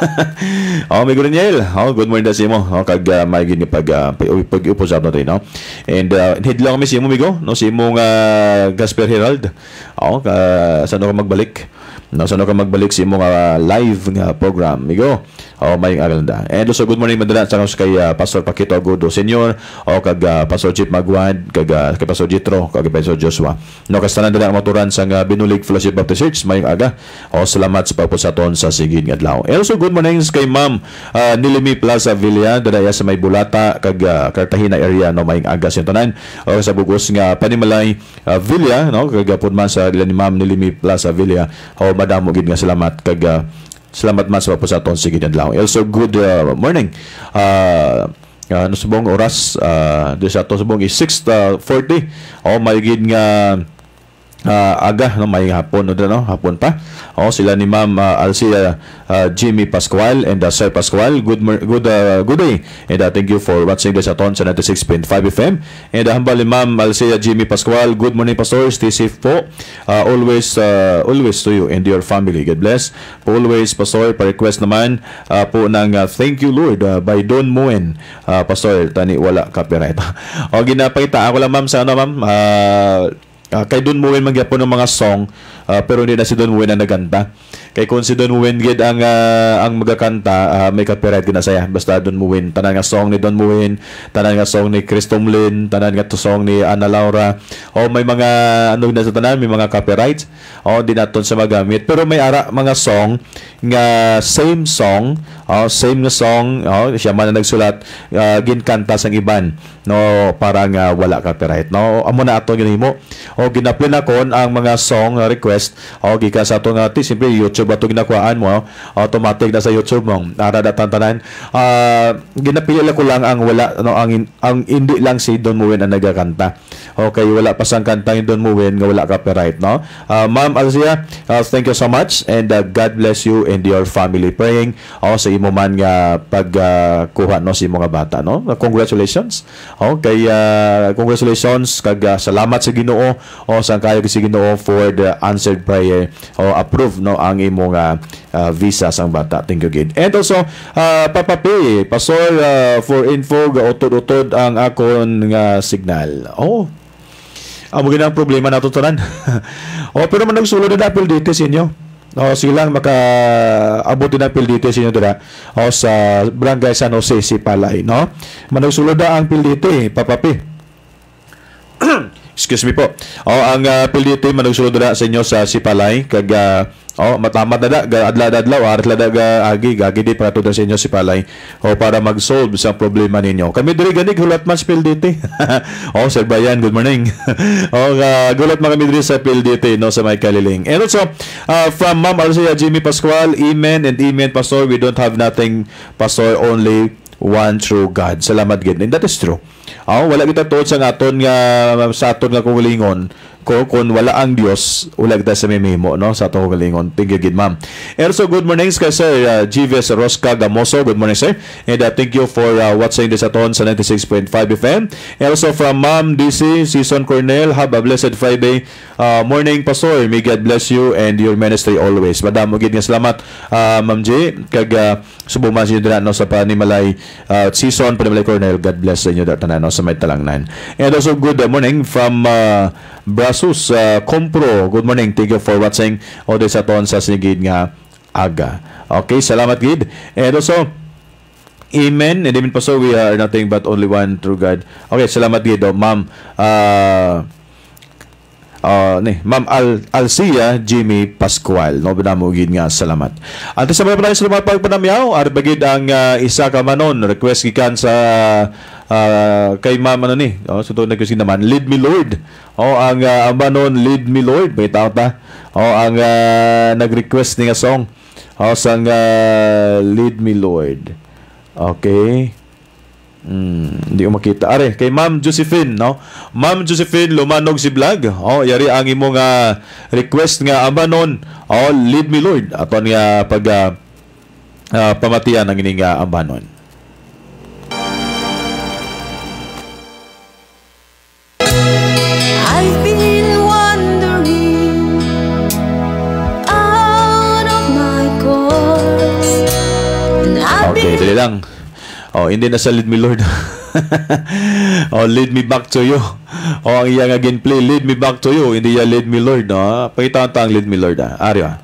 S3: May Riniel. Good morning na si mo. Kag may gini pag-upo sa natin, no? And hidlang kami si mo, migo, no? Si mo nga Gasper Herald. Saan ka magbalik? No, saan ka magbalik si mo nga live nga program, migo? May aganda. And also, good morning, madala sa kay Pastor Paquito Agudo, Senior, kag Pastor Chip Magwan, kag kay Pastor Jitro, kag Pastor Joshua. No, kastanan dala ang maturan sa Binulig Fellowship Baptist Church, may aga. Salamat sa pagpusaton sa sigid nga adlaw. And also, good morning kay Ma'am Nilimi Plaza Villa, dala sa may Bulata, kag Cartagena area, no, may aga sa tanan. O sa bugos nga Panimalay Villa, no, kag pud man sa ni Ma'am Nilimi Plaza Villa. Madamo gid nga salamat kag salamat man sa papusaton sige adlaw. Also good morning. No subong oras sa to subong is 6:40. May gid nga aga no, may hapon no, hapon pa. Sila ni Ma'am Alcia Jimmy Pascual and Sir Pascual. Good day. And thank you for watching this aton sa 96.5 FM. And hambal ni Ma'am Alcia Jimmy Pascual. Good morning, Pastor. Stay safe po. Always to you and your family. God bless. Always, Pastor, pa-request naman po ng Thank You Lord by Don Moen. Pastor, tani wala copyright. Ginapakita ako lang, ma'am, sa ano, ma'am, kay Don Moen magyapon ng mga song, pero hindi na si Don Moen ang nagkanta. Kay kung si Don Moen gid ang magakanta, may copyright gina saya. Basta Don Moen, tanan nga song ni Don Moen, tanan nga song ni Chris Tomlin, tanan nga song ni Ana Laura, may mga ano na sa tanan, may mga copyright, di naton sa magamit. Pero may ara mga song nga same song, same nga song, siya man na nagsulat, ginkanta sang iban, no, parang wala copyright, no. Amo na ato ginahimo. Ginaplay na kon ang mga song request, gikan sa atong siyempre YouTube YouTube ato ginakuhaan mo, automatic na sa YouTube mo. Ara datan tanan. Ginapili ko lang ang wala no ang hindi lang si Don Muwen ang nagakanta. Okay, wala pa sang kanta ni Don Muwen nga wala copyright, no? Ma'am Alzia, thank you so much and God bless you and your family. Praying sa imo man nga pagkuha no si mga bata, no? Congratulations. Okay, congratulations kag salamat sa Ginoo sa kayo si Ginoo for the answered prayer approve no ang imong visa sang bata. Thank you gid. And also Papa P, Pastor, for info utod-utod ang akon nga signal. Amo gid ang problema nato tanan. Pero man nagsulod na appeal dito sa inyo. Sige lang maka-abot din ang appeal dito sa inyo dira sa Barangay San Jose, Sipalay, no? Managsulod na ang appeal dito Papa P. Excuse me po. Ang PLDT managsulod na sa inyo sa Sipalay kag matamat na adlaw agi di para tudon sa inyo Sipalay para mag-solve sa problema ninyo. Kami diri ganig hulat man sa PLDT. Sir Bayan, good morning. Gulat man kami diri sa PLDT no sa may Kaliling. And also from Ma'am Arcia Jimmy Pascual, amen and amen Pastor. We don't have nothing Pastor, only one true God. Salamat gid. And that is true. Wala kita tuod sa aton nga kugalingon kung wala ang Dios wala kita sa memo no sa atong kugalingon. Thank you gid ma'am. Also good morning kay Sir GVS Rosca Gamoso. Good morning sir. And thank you for watching this aton sa 96.5 FM. And also from Ma'am DC Season Cornell, have a blessed Friday morning Pastor. May God bless you and your ministry always. Madamo gid nga salamat Ma'am J kag subuman sa inyo no sa Panimalay Season Panimalay Cornell. God bless sa inyo tanan no sa may talangnan. And also good morning from Brasus Compro. Good morning. Thank you for watching all this aton sa sinigid nga aga. Okay, salamat gid. And also amen and amen Pastor, we are nothing but only one true God. Okay, salamat gid ma'am Ma'am Alcia Jimmy Pascual, no binamo gid nga salamat. Ante sa mga salamat pagpanamyaw arbagid ang isa ka manon request gikan sa kay Ma'am sutod na kasi naman Lead Me Lord. Ang manon Lead Me Lord may tao ta. Ang nag-request ni nga song sang Lead Me Lord. Okay. Hindi ko makita. Are, kay Ma'am Josephine, no? Ma'am Josephine, lumanog si vlog. Yari ang imong request nga ambanon. Lead Me Lord. Aton nga pag pamatian ang ining ambanon.
S5: I've been wandering out of my course.
S3: Okay, dali lang. Hindi na sa Lead Me Lord. Lead Me Back to You. Ang iyang again play, Lead Me Back to You. Hindi ya Lead Me Lord, no? Pakita ang Lead Me Lord, Aryo.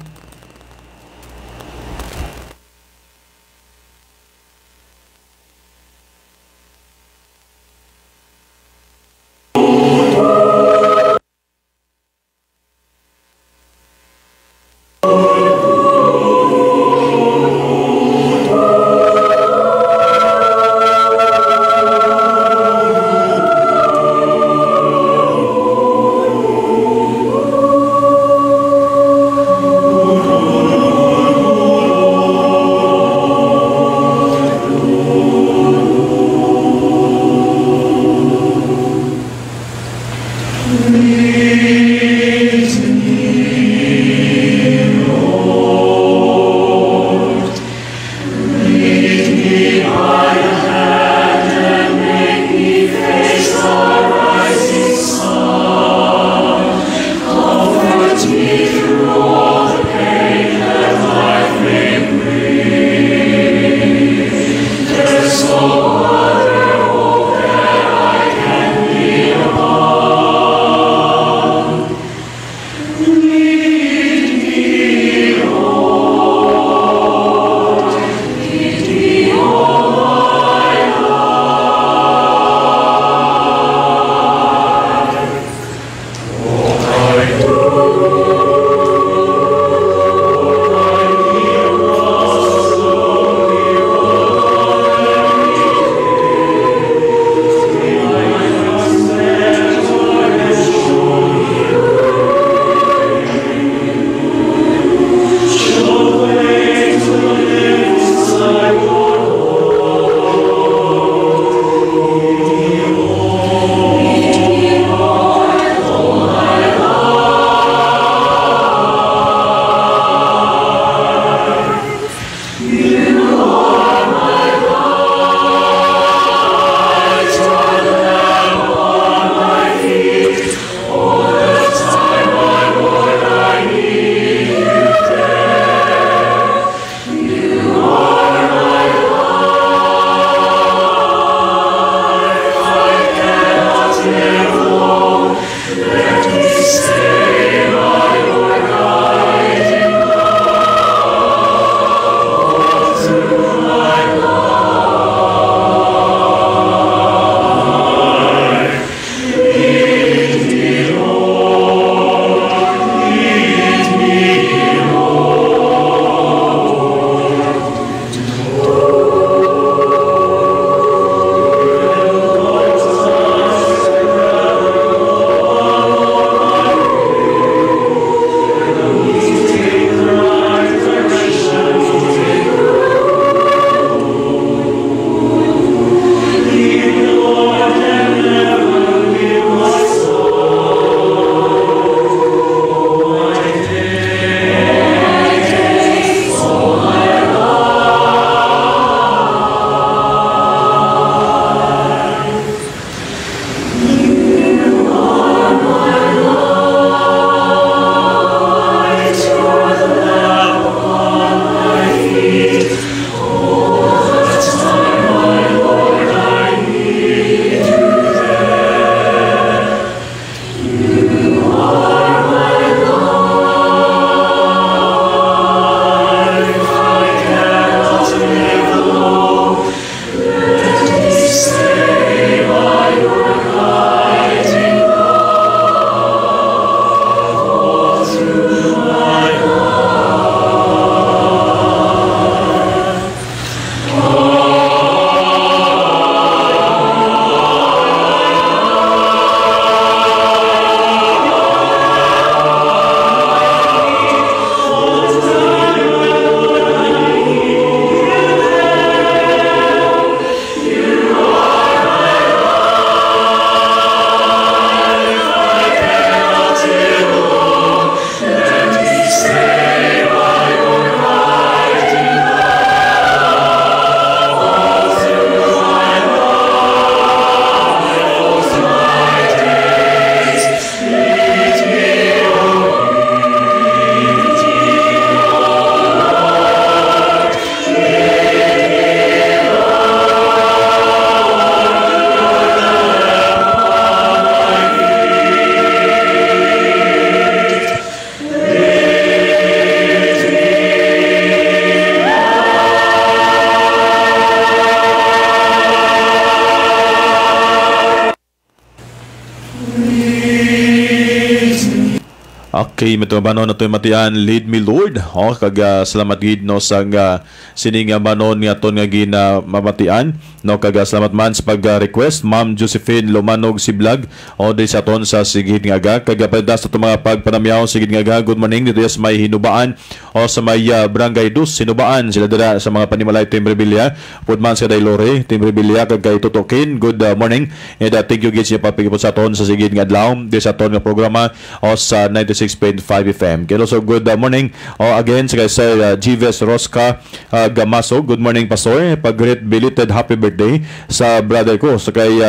S3: Okay, matubanon na ito matian, lead me Lord. Salamat gid no sa sining banon nga ton nga mamatian. No, salamat man sa pag-request. Ma'am Josephine Lumanog Siblag. Di sa ton sa sigid nga aga. Pagdas sa mga pagpanamyaw sigid nga aga. Good morning dito sa may hinubaan sa may Barangay Dus hinubaan sila dira sa mga panimalay Timbre-Villa. Pudman sa Dailore Timbre-Villa kay tutukin. Good morning. And thank you gid sa papigipot sa ton sa sigid nga adlaw. Di sa ton nga programa sa 96.5 FM. Kaya also good morning again sa kay Sir Gives Rosca Gamaso. Good morning Pastor. Pag-great belated happy birthday sa brother ko sa kay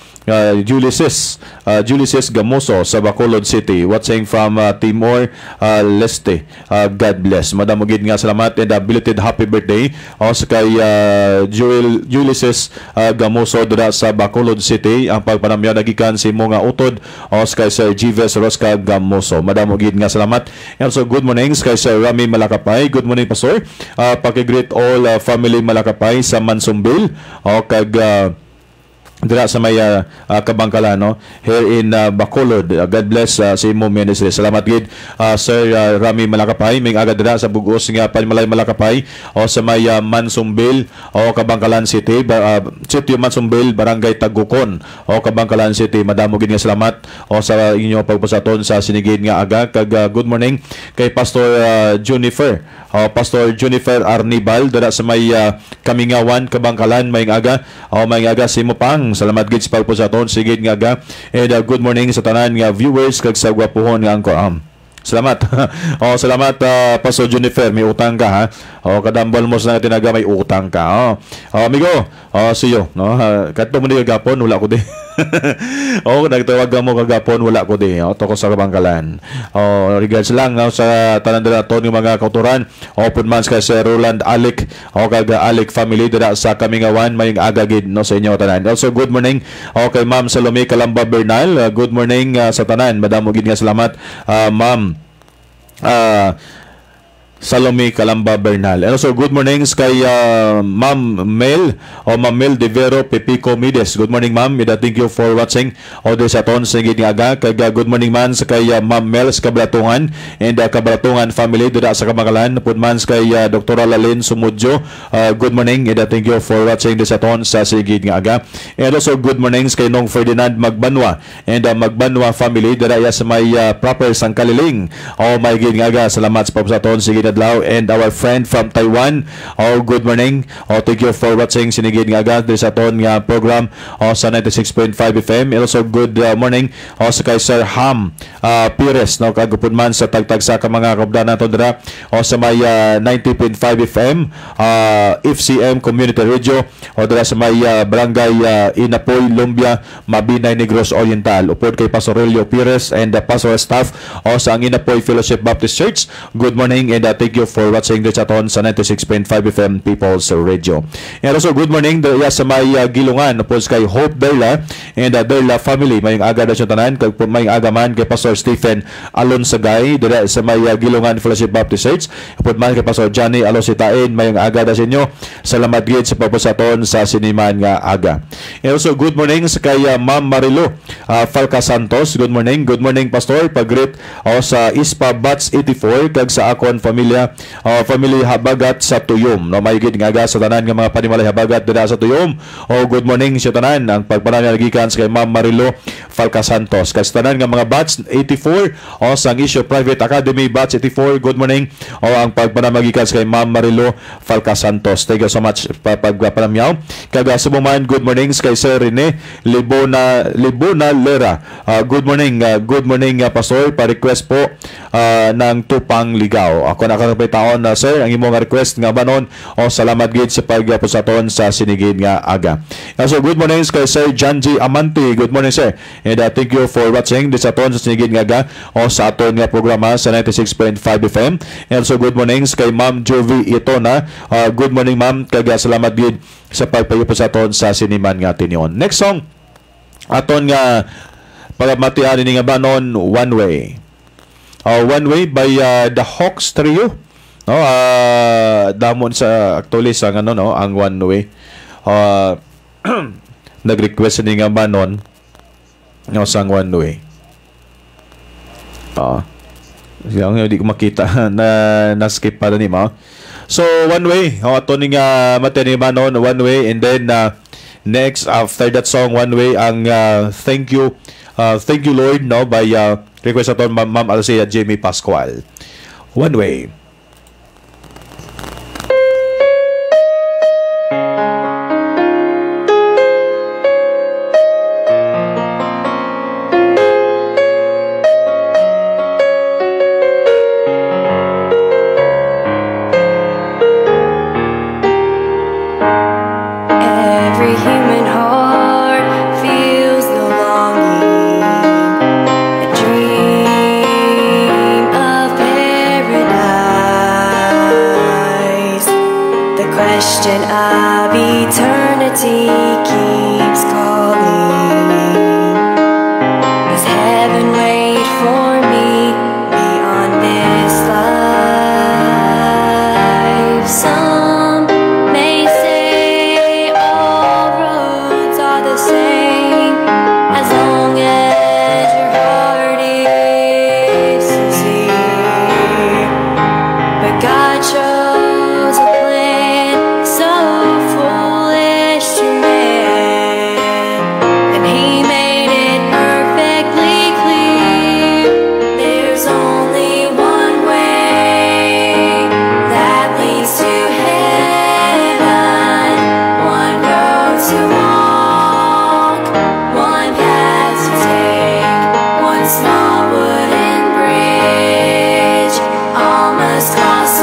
S3: Ulysses Gamoso sa Bacolod City. Watching from Timor Leste. God bless. Madam gid nga salamat and belated happy birthday sa kay Ulysses Gamoso dira sa Bacolod City. Ang pagpanamyaw nagikan si mga utod sa kay Sir Gives Rosca Gamoso. Madam gid nga salamat. And so good morning kay Sir Rami Malakapay. Good morning Pastor. Paki-greet all family Malakapay sa Mansumbil kag dira sa may Kabangkala here in Bacolod. God bless sa imo ministry. Salamat gid Sir Rami Malakapay may aga dira sa bugos nga Panimalay Malakapay sa may Mansumbil Kabangkalan City, Sitio Mansumbil, Barangay Tagukon Kabangkalan City. Madamo gid nga salamat sa inyo pagpasaton sa sinigid nga aga kag good morning kay Pastor Junifer Arnibal dira sa may Kamingawan Kabangkalan may aga si mo pang salamat gid sa pagpusaton sigid nga aga and good morning sa tanan nga viewers kag sa gwapuhon nga angkor. Salamat. Salamat Pastor Jennifer, may utang ka ha. Kadambal mo sa tinaga may utang ka. Amigo, see you, no. Kadto mo ni kagapon wala ko di. Nagtawag mo kagapon wala ko di. To ko sa Kabangkalan. Regards lang sa tanan dira to ng mga kauturan. Open man kay Sir Roland Alec kag Alec family dira sa Kamingawan may aga gid sa inyo tanan. Also good morning kay Ma'am Salome Calamba Bernal. Good morning sa tanan. Madamo gid nga salamat Ma'am Salome Calamba Bernal. And also good morning kay Ma'am Mel Ma'am Mel De Vero Pepico Mides. Good morning ma'am. Thank you for watching this aton sa gid nga aga. Kay good morning man sa kay Ma'am Mel sa Kabalatungan and Kabalatungan family dira sa Kabangkalan. Pud man kay Dr. Lalin Sumudjo. Good morning and thank you for watching this aton sa gid nga aga. And also good morning kay Nong Ferdinand Magbanwa and Magbanwa family dira sa may proper Sangkaliling. May gid nga aga. Salamat sa pagpasaton sa gid adlaw and our friend from Taiwan. Good morning. Thank you for watching sinigid nga aga sa aton nga program sa 96.5 FM. And also good morning sa kay Sir Ham Pires kagupod man sa tagtag sa mga kabdanan nato dira sa may 90.5 FM FCM Community Radio dira sa may Barangay Inapoy, Lumbia, Mabinay, Negros Oriental. Upod kay Pastor Relio Pires and the pastoral staff sa ang Inapoy Fellowship Baptist Church. Good morning and thank you for watching this aton sa 96.5 FM People's Radio. And also good morning dira sa may Gilungan upod kay Hope Derla and Derla family. May aga na siya tanan kag may aga man kay Pastor Stephen Alonsagay dira sa may Gilungan Fellowship Baptist Church. Upod man kay Pastor Johnny Alositain may aga na sa inyo. Salamat gid sa pagpusaton sa siniman nga aga. And also good morning sa kay Ma'am Marilo Falca Santos. Good morning. Good morning Pastor. Pag-greet sa ISPA Batch 84 kag sa akon family Habagat sa Tuyom. May gid nga aga sa tanan nga mga panimalay Habagat dira sa Tuyom. Good morning sa tanan ang pagpanamya nagikan sa kay Ma'am Marilo Falca Santos. Kay sa tanan nga mga Batch 84 sa Issue Private Academy Batch 84. Good morning ang pagpanamya nagikan sa kay Ma'am Marilo Falca Santos. Thank you so much pagpanamyaw. Kag subuman good morning kay Sir Rene Libona Lera. Good morning. Good morning Pastor. Pa-request po ng Tupang Ligaw. Ako nakakapay taon na sir ang imong request nga banon salamat gid sa pagpusaton sa sinigid nga aga. So good morning kay Sir Janji Amante. Good morning sir and thank you for watching this aton sa sinigid nga aga sa aton nga programa sa 96.5 FM. And so good morning kay Ma'am Jovi Itona. Good morning ma'am kag salamat gid sa pagpusaton sa siniman nga tinion. Next song aton nga pagamatian ni nga banon One Way. One Way by the Hawks Trio. Damon sa actually sa ang One Way. Nag-request ni nga banon sang One Way. Yung hindi ko makita na skip pa ni mo. So One Way, ato ning matinimanon One Way, and then next after that song One Way ang Thank You Lord, no, by request aton Ma'am Alcia Jamie Pascual. One Way.
S5: Every human heart feels the longing, a dream of paradise. The question of eternity keeps calling. Does heaven wait for me beyond this life? Some may say all roads are the same, as long as your heart is sincere. But God chose a plan so foolish to man, and He made it perfectly clear. There's only one way that leads to heaven, one road to walk, one path to take, one small wooden bridge all must cross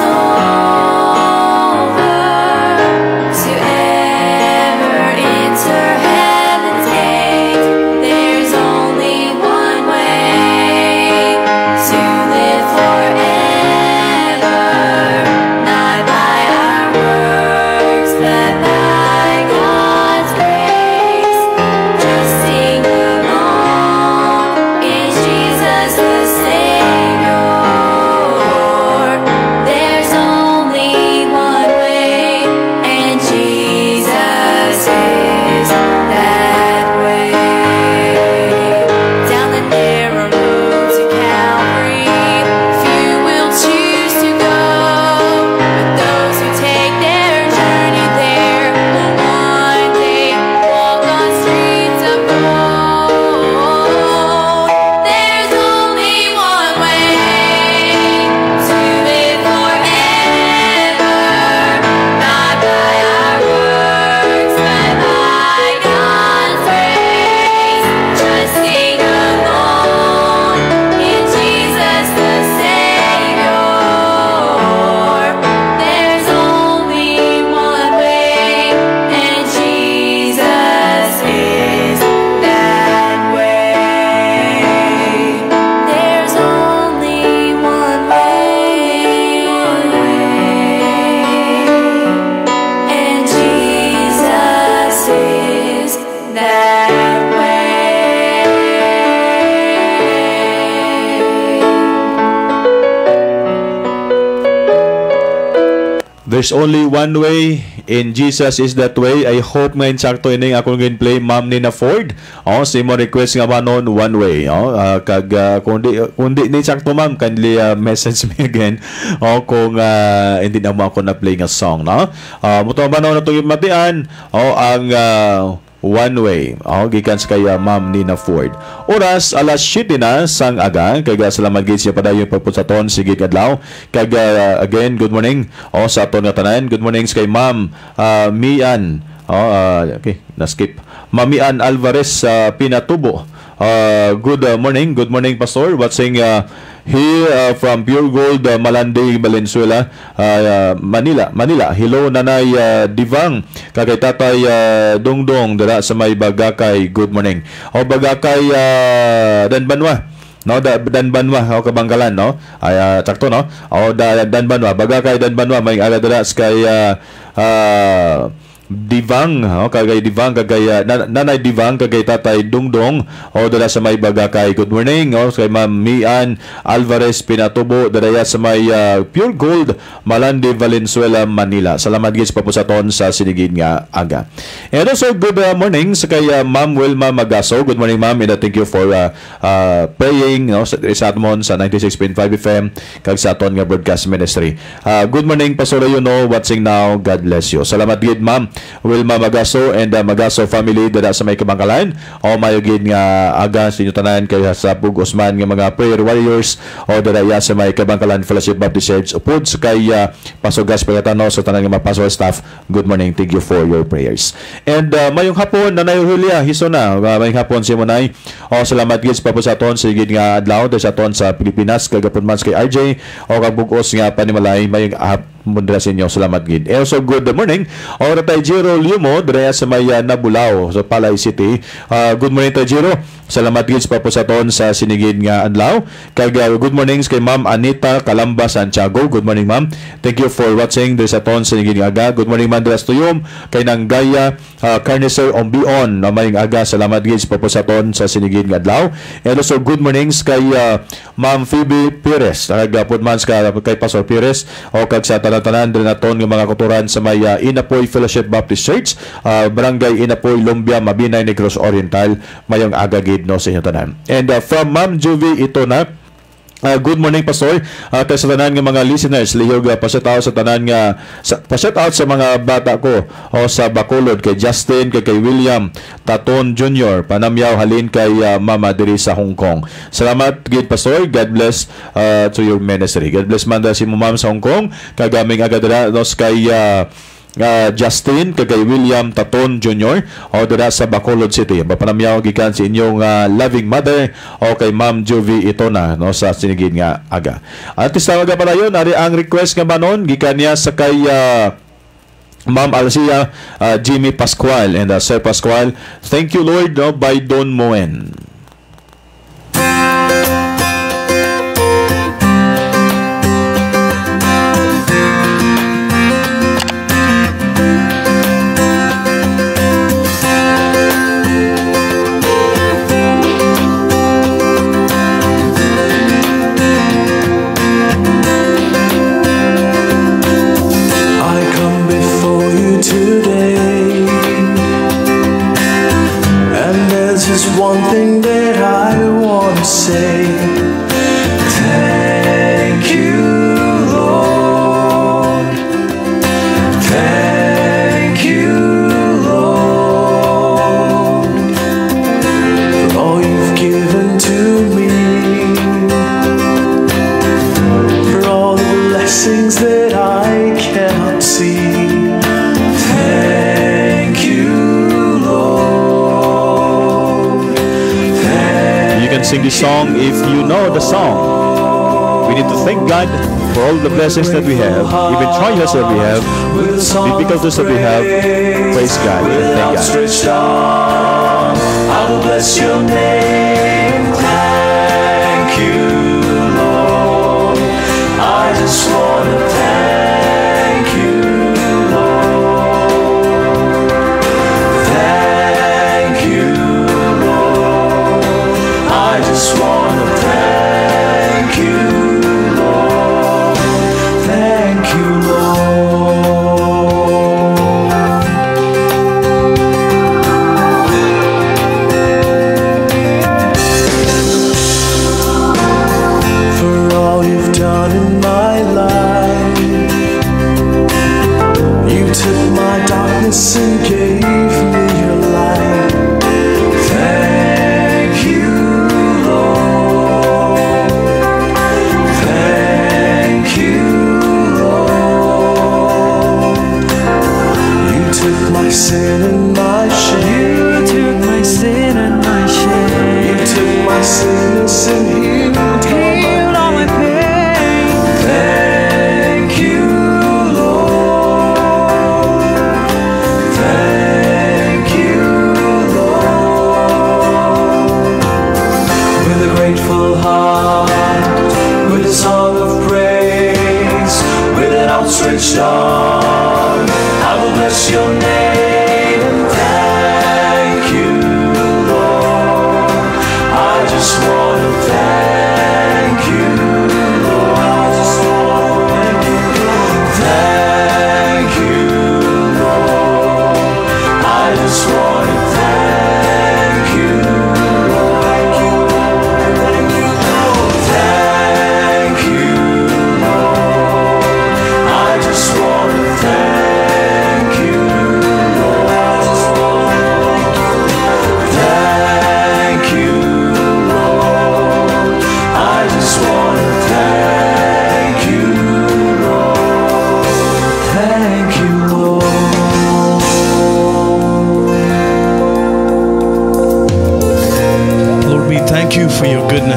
S5: over to ever enter heaven's gate. There's only one way to live forever, not by our works, but by God's grace. Just sing along, is Jesus the Savior? There's only one way, and Jesus is that way. Down the narrow road to Calvary, few will choose to go, but those who take their journey there will one day walk on streets of gold. There's only one way to live forever, not by our works, but by God's grace. Just sing along, in Jesus the Savior. There's only one way, and Jesus is that way. There's only one way, and Jesus is that way.
S3: There's only one way, in Jesus is that way. I hope nga insakto ining akong gameplay Ma'am Nina Ford. Si mo request nga ba noon One Way. Kundi ni insakto ma'am, kindly message me again kung hindi na mo ako na play nga song, no? Muto ba na itong matian ang One Way. Gikan sa kay Ma'am Nina Ford. Oras alas 7 na sang aga. Kaya salamat gid siya padayon pagputsaton sige kadlaw. Kaya again good morning sa aton nga tanan. Good morning sa kay Ma'am Mian. Okay, na-skip. Ma'am Mian Alvarez Pinatubo. Good morning Pastor. Watching here from Pure Gold, Malandi, Valenzuela, Manila. Hello, Nanay Divang. Kagay Tatay Dongdong, dala sa may Bagakay. Good morning. Bagakay Danbanwa. No, Danbanwa, Kabangkalan, no? Ay, sakto, no? Danbanwa. Bagakay Danbanwa, may aladala kay Divang, kagay Divang, kagay Nanay Divang, kagay Tatay Dungdong, dala sa may Bagakay. Good morning, kay Ma'am Mian Alvarez Pinatubo, dala sa may Pure Gold, Malandi, Valenzuela, Manila. Salamat guys pa po sa ton sa sinigid nga aga. And also, good morning sa kay Ma'am Wilma Magaso. Good morning, Ma'am, and thank you for praying sa aton sa 96.5 FM kag sa aton nga broadcast ministry. Good morning, Pastor Yuno, watching now. God bless you. Salamat gid, Ma'am Wilma Magaso and Magaso family dada sa may Kabangkalan. Mayo gid nga aga sa inyo tanan kay sa Pug Osman nga mga prayer warriors dada sa may Kabangkalan Fellowship Baptist Church. Upod sa kay Pastor Gas Pagkatano sa tanan nga mga pastoral staff. Good morning. Thank you for your prayers. And mayong hapon Nanay Julia Hisona, mayong hapon si Monay. Salamat gid pa po sa aton sa gid nga adlaw sa aton sa Pilipinas kagapon man kay RJ kag bugos nga panimalay mayong mundra sa inyo. Salamat gid. Also good morning tay Jiro Liumo dira sa may Nabulao sa Palay City. Good morning tay Jiro. Salamat gid pa po sa aton sa sinigid nga adlaw. Kag good morning kay Ma'am Anita Calamba Santiago. Good morning, Ma'am. Thank you for watching dira sa aton sa sinigid nga aga. Good morning man dira sa tuyom kay Nanggaya Carnicer Ombion na mayong aga. Salamat gid pa po sa aton sa sinigid nga adlaw. And also good mornings kay Ma'am Phoebe Perez. Nagapod man kay Pastor Perez kag sa tanan diri naton nga mga kuturan sa may Inapoy Fellowship Baptist Church, Barangay Inapoy, Lumbia, Mabinay, Negros Oriental. Mayong aga gid sa inyo tanan. And from Ma'am Juvie ito na good morning, Pastor. Sa tanan nga mga listeners, lihog pa-shout out sa tanan nga pa-shout out sa mga bata ko sa Bacolod, kay Justin, kay William Taton Jr. Panamyaw halin kay Mama diri sa Hong Kong. Salamat gid, Pastor. God bless to your ministry. God bless man si Ma'am sa Hong Kong. Kagaming agadra kay Justin kay William Taton Jr. dira sa Bacolod City. Papanamyaw gikan si inyong loving mother kay Ma'am Juvie ito na sa sinigid nga aga. At istawaga pala yun, ari ang request nga manon gikan niya sa kay Ma'am Alcia Jimmy Pascual and Sir Pascual. Thank you Lord by Don Moen.
S4: One thing that I want to say, thank you, Lord. Thank you, Lord, for all you've given to me, for all the blessings that I cannot see.
S3: Sing the song if you know the song. We need to thank God for all the blessings that we have, even trials that we have, difficulties that we have. Praise God and thank God.
S4: I will bless your name. Thank you, Lord. I just want to thank you, Lord. Thank you, Lord. I just want to thank you, Lord. Thank you, Lord. For all you've done in my life, you took my darkness and gave me your light. Thank you, Lord. Thank you, Lord. You took my sin and my shame. You took my sin and my shame. You took my sickness and healed all my pain. Thank you, Lord. Thank you, Lord. With a grateful heart, with a song of praise, with an outstretched arm, I will bless your name.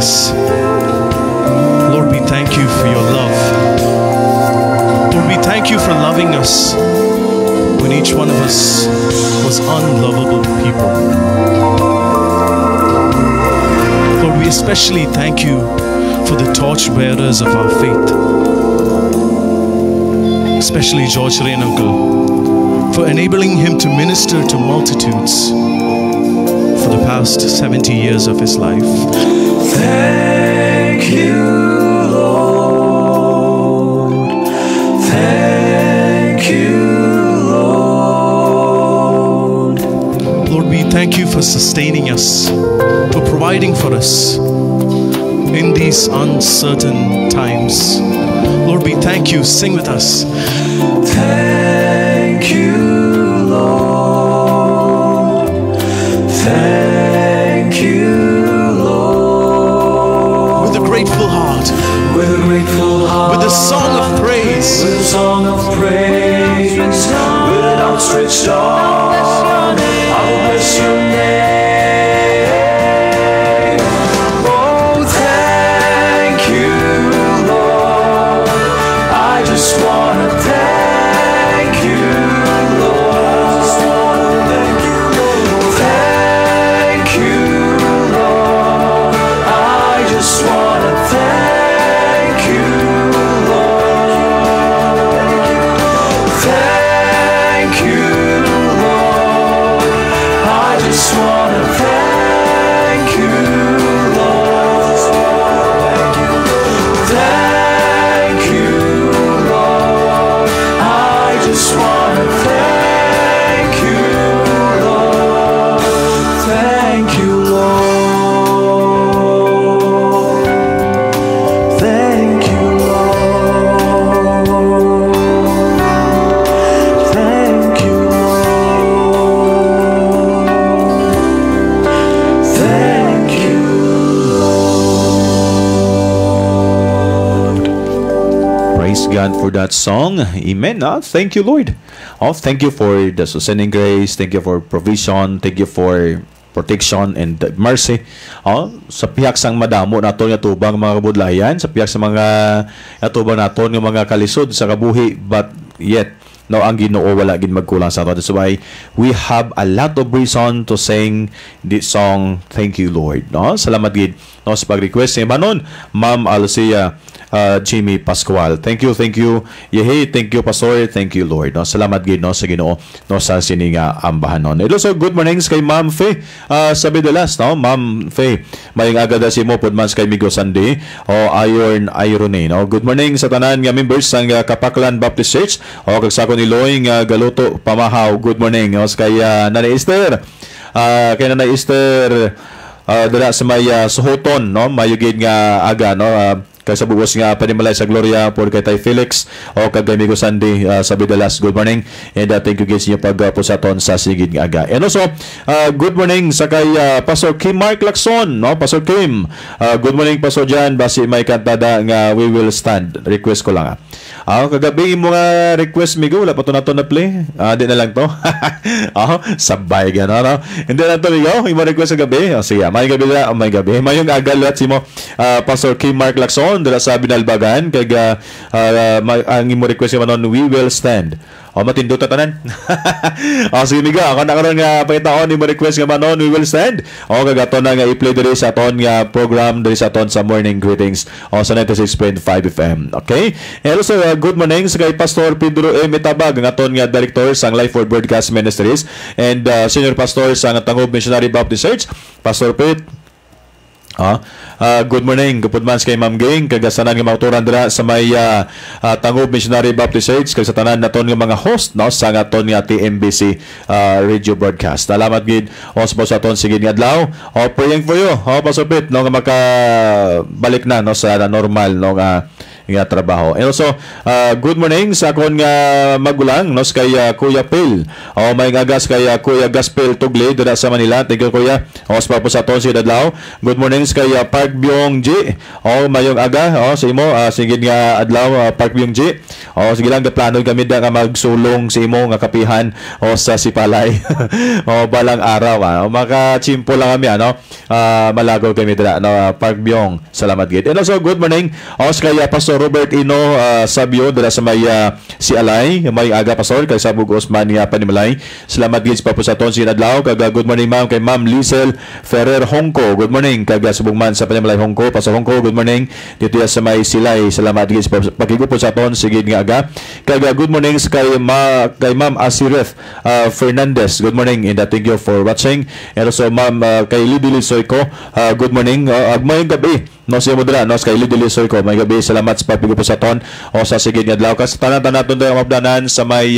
S7: goodness. Lord, we thank you for your love. Lord, we thank you for loving us when each one of us was unlovable people. Lord, we especially thank you for the torchbearers of our faith, especially George Rain Uncle, for enabling him to minister to multitudes for the past 70 years of his life.
S4: Thank you, Lord. Thank you, Lord.
S7: Lord, we thank you for sustaining us, for providing for us in these uncertain times. Lord, we thank you. Sing with us.
S4: Thank you, Lord. Thank you, Lord.
S7: With a grateful heart,
S4: With a grateful heart,
S7: with a song of praise,
S4: with a song of praise, with an outstretched arm, I will bless your name. Oh, thank you, Lord. I just want to thank you, Lord. Thank you, Lord. I just want to thank you, Lord. Thank you, Lord. I just want to thank you, Lord. Thank you, Lord. I just want to thank you, Lord. Thank you, Lord. Thank you, Lord. Thank you, Lord. Thank you, Lord.
S3: Praise God for that song. Amen. Thank you, Lord. Thank you for the sustaining grace. Thank you for provision. Thank you for protection and mercy. Sa pihak sang madamo naton nga tubang mga kabudlayan, sa pihak sa mga atubang naton nga mga kalisod sa kabuhi, but yet no, ang Ginoo wala gid magkulang sa ato. That's why we have a lot of reason to sing this song. Thank you, Lord. No, salamat gid no sa pag-request ni Manon, Ma'am Alcia Jimmy Pascual. Thank you, Yehe, thank you, Pastor, thank you, Lord. No, salamat gid no sa Ginoo no sa sininga ambahanon. Also, good mornings kay Ma'am Faye sa Bidalas, no, Ma'am Faye. Mayong agad si mo pud man kay Migo Sunday o Irony, no. Good morning sa tanan nga members sang Kapaklan Baptist Church o kag sako ni Loy nga Galuto Pamahaw. Good morning no kay Nanay Esther. Kay Nanay Esther dala sa may suhoton no, mayugid nga aga no. Kay sa buwas nga panimalay sa Gloria por kay Tay Felix o kag Migo Sunday sa Bidalas. Good morning and thank you guys niyo pagpusaton sa sigid nga aga. And also good morning sa kay Pastor Kim Mark Lacson, no, Pastor Kim. Good morning Pastor Jan, basi may kantada nga We Will Stand. Request ko lang kagabi mo nga request Migo, wala pa to nato na play. Di na lang to. Sabay gano no. Hindi na to Migo, imo request sa gabi. Sige, may gabi na, may gabi. Mayong agalat si mo Pastor Kim Mark Lacson dala sa Binalbagan kag ang imo request man on We Will Stand. Matindot ta tanan. Sige Migo, ako na karon nga pangitaon imo request nga manon We Will Stand. Kag ato na nga i-play diri sa aton nga program diri sa aton sa Morning Greetings sa 96.5 FM. Okay? And also good morning sa kay Pastor Pedro M. Itabag, ang aton nga director sang Life Word Broadcast Ministries and senior pastor sang Tangob Missionary Baptist Church, Pastor Pete. Good morning gupud man kay Ma'am Ging kag sa tanan nga mautoran dira sa may Tangob Missionary Baptist Church kag sa tanan naton nga mga host no sa aton nga TMBC radio broadcast. Salamat gid sa aton sige nga adlaw. Praying for you Pastor Pete no nga makabalik na no sa normal no nga nga trabaho. And also, good morning sa akon nga magulang, no, kay Kuya Phil. May gagas kay Kuya Gaspel Tugle dira sa Manila. Thank you, Kuya. Sa pa sa ton si Dadlaw. Good morning kay Park Byong G. Mayong aga sa imo, sige nga adlaw, Park Byong G. Sige lang plano kami da nga magsulong sa imo nga kapihan sa Sipalay. Balang araw. Maka-chimpo lang kami malagaw kami dira Park Byong. Salamat gid. And also good morning kay Pastor Robert Ino Sabio dira sa may si Alay, may aga pastor kay Sabug Osman nga Panimalay. Salamat gid pa po sa ton si adlaw. Good morning ma'am kay Ma'am Liesel Ferrer Hongko. Good morning kay Subugman sa Panimalay Hongko. Pastor Hongko, good morning dito sa may Silay. Salamat gid pa pagigupo sa ton sige nga aga. Kay good morning kay Ma'am Asireth Fernandez. Good morning and thank you for watching. And also ma'am kay Lidili Soyko, good morning. Agmayong gabi siya mo dira kay Lidili Soyko, may gabi. Salamat sa pagigupo sa ton sa sige nga adlaw. Kas tanan naton mabdanan sa may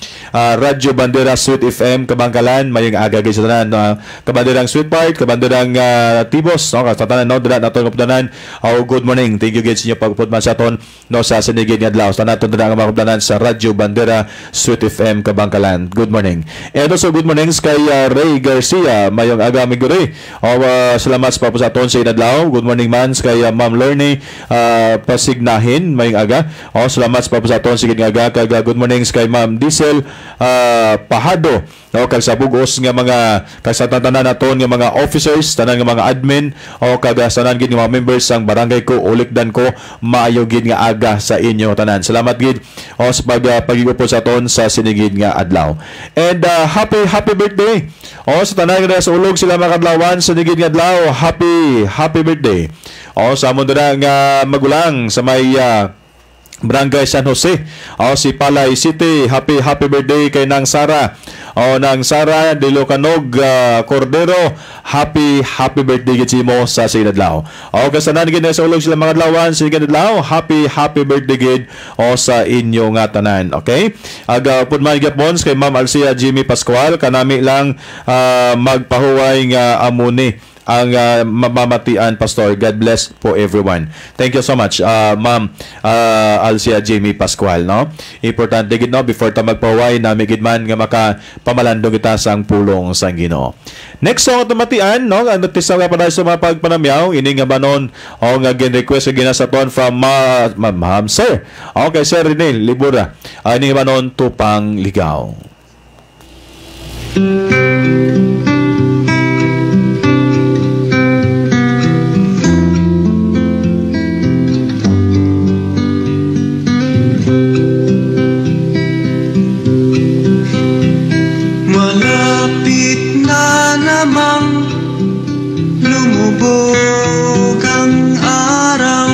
S3: Radyo Bandera Sweet FM Kabangkalan, mayong aga gid sa tanan kabanderang Sweet Part, kabanderang Tibos, kas tanan dira naton mabdanan. Good morning, thank you gid sa inyo pagupod man sa ton sa sinigid nga adlaw. Tanan naton dira nga mabdanan sa Radyo Bandera Sweet FM Kabangkalan. Good morning. And also good morning kay Ray Garcia, mayong aga miguri. Salamat sa pagupod sa ton sa adlaw. Good morning man kay Ma'am Lorne Pasignahin, mayong aga. Salamat sa pagupod sa ton sige nga aga. Good morning kay Ma'am Diesel Pahado, kag sa bugos nga mga kasatanan naton nga mga officers, tanan nga mga admin kag tanan gid nga mga members sang barangay ko, ulikdan ko, maayo gid nga aga sa inyo tanan. Salamat gid sa pagigupo sa ton sa sinigid nga adlaw. And happy birthday sa tanan nga sa ulog sila mga kadlawan sa sinigid nga adlaw. Happy birthday sa amon dira nga magulang sa may Barangay San Jose, si Palay City. Happy birthday kay Nang Sara. Nang Sara Dilocanog Cordero. Happy birthday gid mo sa sinadlaw. Kasanan gid sa ulog sila mga adlawan sa sinadlaw. Happy birthday gid sa inyo nga tanan. Okay? Pud man gyapon kay Ma'am Alcia Jimmy Pascual, kanami lang magpahuway nga amuni ang mamamatian, Pastor. God bless po everyone. Thank you so much, Ma'am Alcia Jamie Pascual, no? Importante gid before ta magpaway nami gid man nga makapamalando kita sang pulong sang Ginoo. Next song tumatian, no? Ang notice nga para sa mga pagpanamyaw ini nga banon nga gin-request gina sa ton from Ma'am Sir. Okay, Sir Renel Libura. Ini nga banon Tupang Ligaw.
S6: Lumubog ang araw,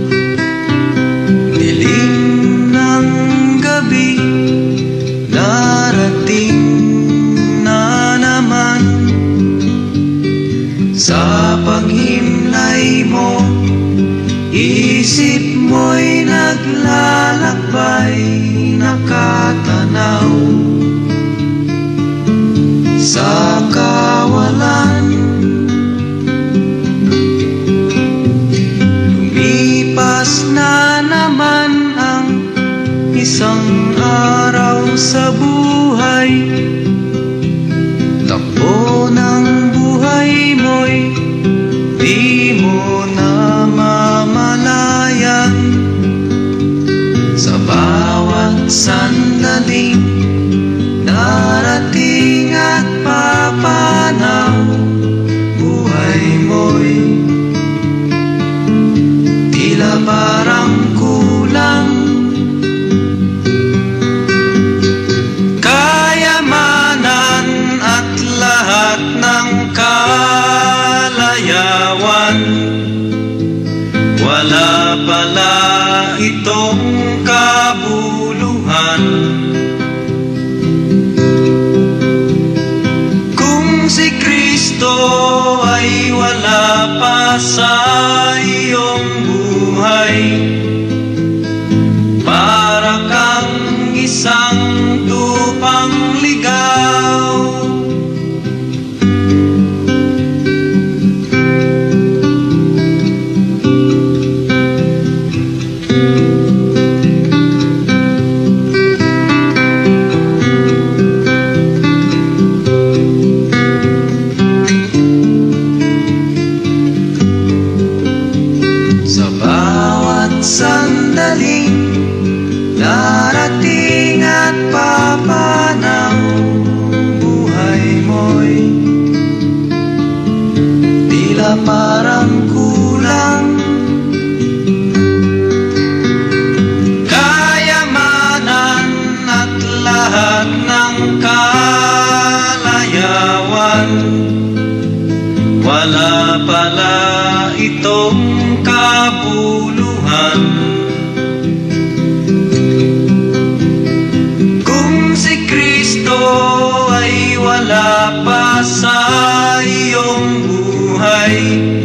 S6: dilim ng gabi, darating na naman. Sa paghimlay mo, isip mo'y naglalakbay, nakatanaw sa kawalan. Lumipas na naman ang isang araw sa buhay. Takbo ng buhay mo'y di mo na mamalayan. Sa bawat sandaling darating at papanaw, buhay mo'y tila parang kulang. Kayamanan at lahat ng kalayawan, wala pala itong kabuluhan. Kung si Kristo ay wala pa sa iyong buhay, para kang isang tupang ligaw. Darating at papanahon buhay mo'y tila parang kulang. Kayamanan at lahat ng kalayawan, wala pala itong kabuluhan. Kung si Kristo ay wala pa sa iyong buhay,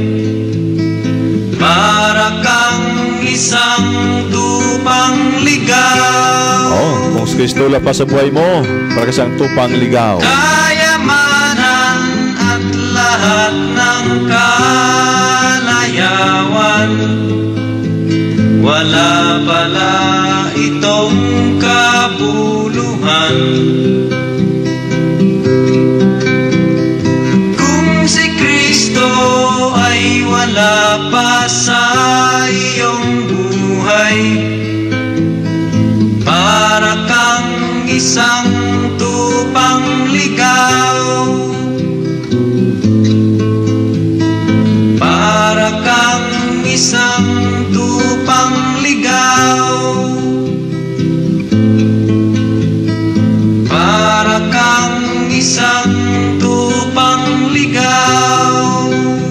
S6: para kang isang tupang ligaw.
S3: Kung si Kristo wala pa sa buhay mo, para ka siyang tupang ligaw.
S6: Kayamanan at lahat ng kalayawan, wala pala itong kabuluhan. Kung si Kristo ay wala pa sa iyong buhay, para kang isang tupang ligaw. Para kang isang tupang ligaw. Para kang isang tupang ligaw.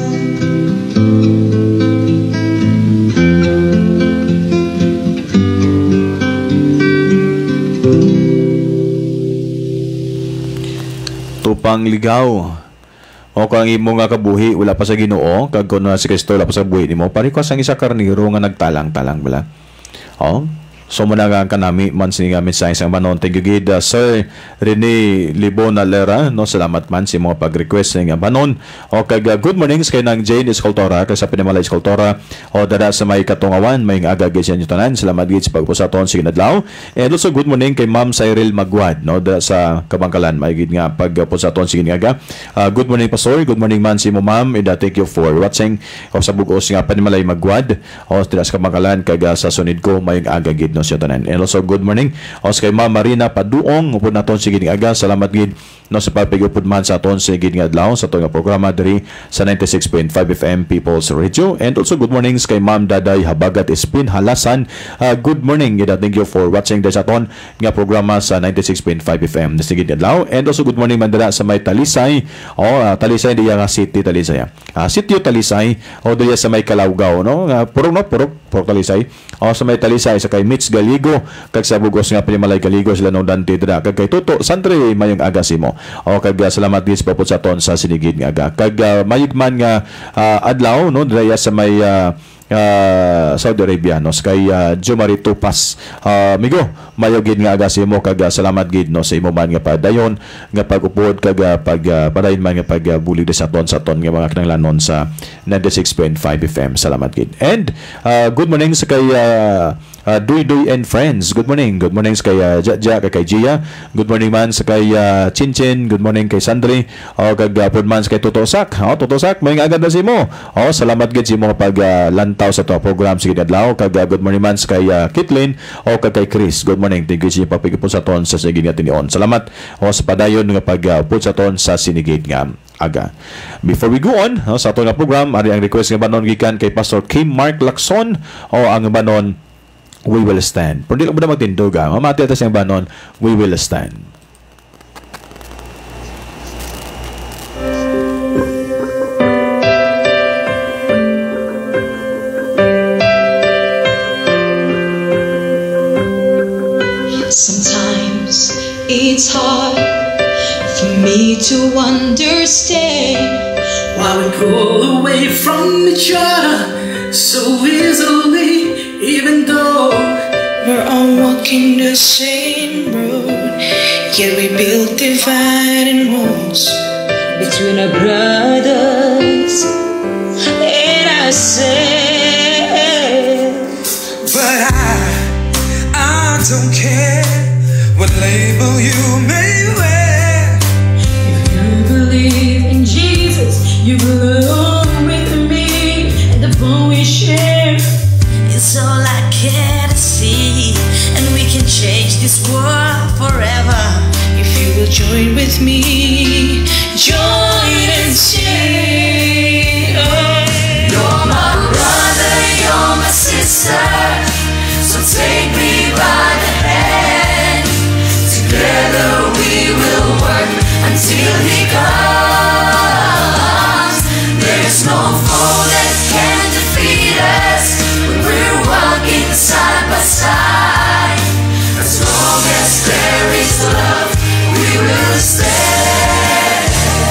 S3: Tupang ligaw. O kung imo nga kabuhi wala pa sa Ginoo, kag kuno si Kristo wala pa sa buhi nimo, pare ko sang isa karniro nga nagtalang-talang bala. O so muna nga kanami man sininga mensahe sang banon. Thank you gid Sir Rene Libona Lera, no, salamat man si mga pag-request nga banon. O kag good morning kay nang Jane Escultora kay sa Pinamalay Escultora, o dada sa may Katungawan may agagay siya niyo tanan. Salamat gid sa pagpusaton sige nadlaw. And also good morning kay Ma'am Cyril Magwad, no, dada sa Kabangkalan may gid nga pagpusaton sige nga. Good morning Pastor, good morning man si mo Ma'am, and thank you for watching o sa bugos nga Pinamalay Magwad o dada sa Kabangkalan kag sa sunid ko may agagid no siya tanan. And also good morning o sa kay Ma'am Marina Paduong upod naton sige nga. Salamat gid no sa pagpigupod man sa aton sige nga adlaw sa atong programa diri sa 96.5 FM People's Radio. And also good mornings kay Ma'am Daday Habagat Espin Halasan. Good morning gid, thank you for watching sa aton nga programa sa 96.5 FM sige nga adlaw. And also good morning man dira sa may Talisay o Talisay diya nga City Talisay. Sitio Talisay o diya sa may Calawgao, no, purok Talisay o sa may Talisay sa kay Mitch Galigo kag sa bugos nga Pinamalay Galigo sila no Dante dira kag kay Tuto Sandre mayong agasimo o kag salamat gid sa papud sa aton sa sinigid nga aga kag mayigman nga adlaw no dira sa may Saudi Arabia no kay Jumari Tupas. Migo mayo gid nga agasimo kag salamat gid no sa imo man nga padayon nga pag-upod kag padayon man nga pagbulig sa aton nga mga kinahanglanon sa 96.5 FM. Salamat gid. And good morning sa kay Doy and friends. Good morning sa kay Jaja kay Gia. Good morning man sa kay Chinchin. Good morning kay Sandri. O kag pod man sa kay Totosak. Totosak may agad na si mo. Salamat gid si mo pag lantaw sa to program sige adlaw kag good morning man sa kay Kitlin o kag kay Chris. Good morning. Thank you sa papigupon sa ton sa sige nga tinion. Salamat sa padayon nga pagpud sa ton sa sinigid nga aga. Before we go on sa ato nga program, ari ang request nga banon gikan kay Pastor Kim Mark Lacson o ang banon We Will Stand. Pero di ka ba na magtindog mamati atas yung banon We Will Stand.
S8: Sometimes it's hard for me to understand why we pull away from each other so easily, even though we're all walking the same road. Yet we build dividing walls between our brothers and ourselves.
S6: But I don't care what label you may wear.
S8: If you believe in Jesus, you belong with me, and the bond we share is all I care to see. And we can join with me, join and sing. Oh.
S6: You're my brother, you're my sister, so take me by the hand. Together we will work until He comes. There's no foe that can defeat us when we're walking side by side. As long as there is love, we will stand.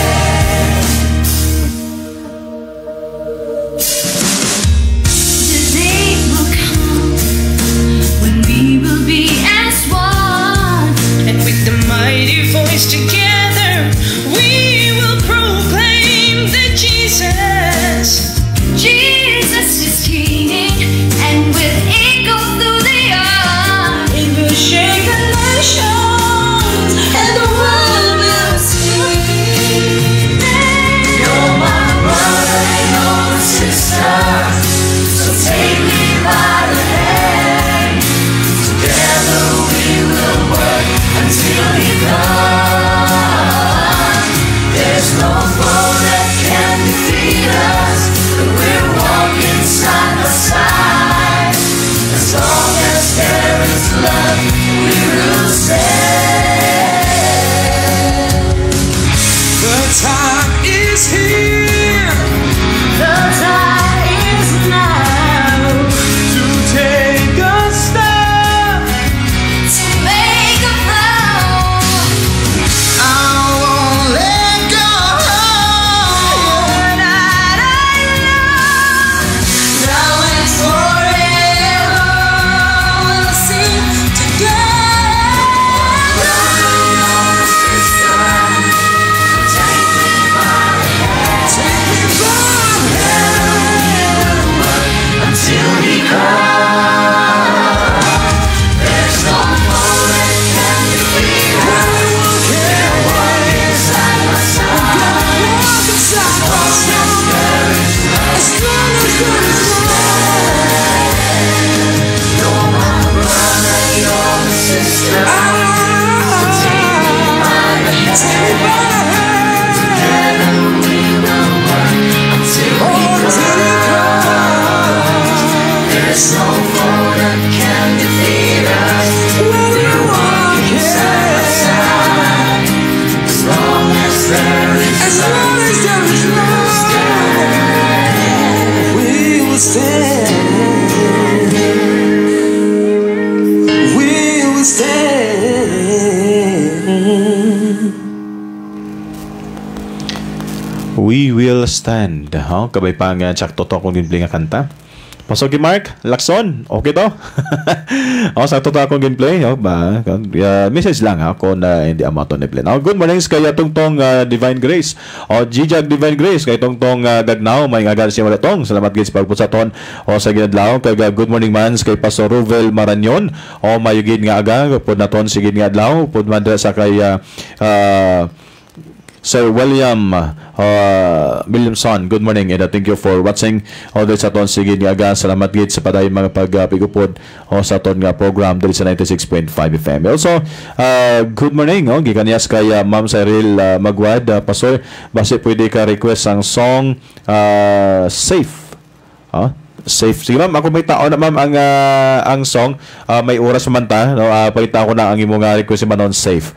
S8: The day will come when we will be as one, and with the mighty voice together, we will proclaim that Jesus is King, and with echo through the earth, it will shake the nations, and the world will sing.
S6: You're my brother, you're my sister, so take me by the hand. Together we will work until He comes. There's no foe that can defeat us when we're walking side by side. As long as there is love, we will stand.
S4: The time is here
S8: The time is now
S4: to take a step.
S8: to make a vow.
S4: I won't let go.
S8: You're not alone. Now and forever we'll sing together.
S6: Until He comes, there's no foe that can defeat us. We're walking side by side. As long as there is love, you're my brother, you're my sister. So take me by the hand. Together we will work until He comes. There's no foe that can defeat us. We're walking side by side. As long as there is love, we will stand. We will stand.
S3: We will stand. Kabay pang Chuck Toto kung gameplay nga kanta. Pasok Mark, Lakson, okay to? Sa Toto akong gameplay, message lang kung hindi amato ni plan. Good morning kaya tungtong Divine Grace. Jijag Divine Grace kay tungtong gagnaw may agal siya wala tong. Salamat guys pagputsaton sa ginadlaw kay good morning mans kay Pastor Ruvel Maranyon. Mayugid nga aga pud naton sige nga adlaw pud man sa kay Sir William Williamson, good morning and thank you for watching all this aton sige nga aga. Salamat gid sa paday mga pagpigupod sa aton nga program diri sa 96.5 FM. Also, good morning gikanyas kay Ma'am Cyril Magwad, pastor, base pwede ka request ang song Safe. Safe. Sige ma'am, ako may tao na ma'am ang song, may oras man ta, palitan ko na ang imong request man on Safe.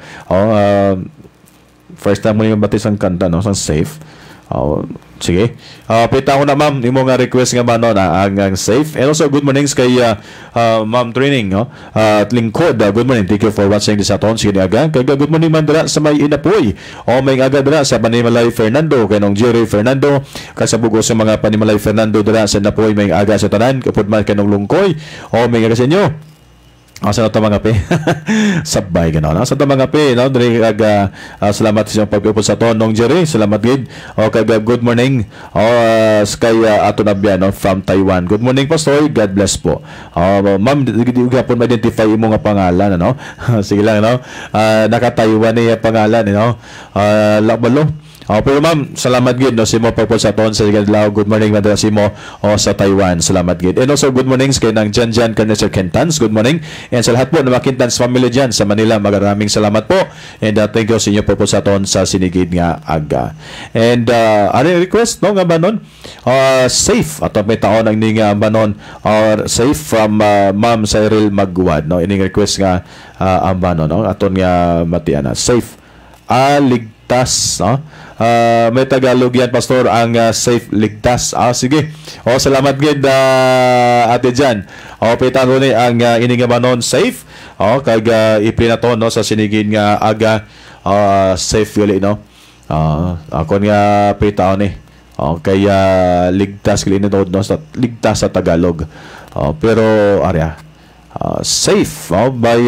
S3: First time mo yung batis ang kanta, no? Sang Safe. Sige. Pita ko na ma'am, yung mga request nga ba no, ang Safe. And also, good mornings kay Ma'am Training, no? At lingkod, good morning. Thank you for watching this aton. Sige aga. Kaya good morning man dira sa may inapoy. May aga dira sa Panimalay Fernando. Kaya nung Jerry Fernando. Kasabugo sa mga Panimalay Fernando dira sa inapoy. May aga sa tanan. Kapod man kanong lungkoy. May aga sa inyo. Sa nato mga pe. Sabay gano'n. Sa nato mga pe, no? Dili salamat sa pag-upod sa to nung Jerry. Salamat gid. Good morning. Kay ato na biyan, no? From Taiwan. Good morning pastor. God bless po. Ma'am, di gapon ma-identify imo nga pangalan, no? Sige lang, no? Naka-Taiwan ni pangalan, no? Lakbalo. Pero ma'am, salamat gid no si mo pagpod sa ton sa Gadlaw. Good morning madala si mo sa Taiwan. Salamat gid. And also good morning kay nang Jan Kernel Kentans. Good morning. And sa lahat po ng mga Kentans family diyan sa Manila, maraming salamat po. And thank you sa inyo pagpod sa ton sa sinigid nga aga. And ano request no nga banon? Safe ato may taon ang ning banon or safe from Ma'am Cyril Magwad no. Ining request nga ang banon no aton nga matiana. Safe ligtas no. May Tagalog yan pastor ang safe ligtas. Sige. Salamat gid ate Jan. Pitan ni ang ining manon safe. Kag iplinaton no sa sinigid nga aga safe yuli no. Ako nga pitan ni. Kaya ligtas kili no sa ligtas sa Tagalog. Pero area safe by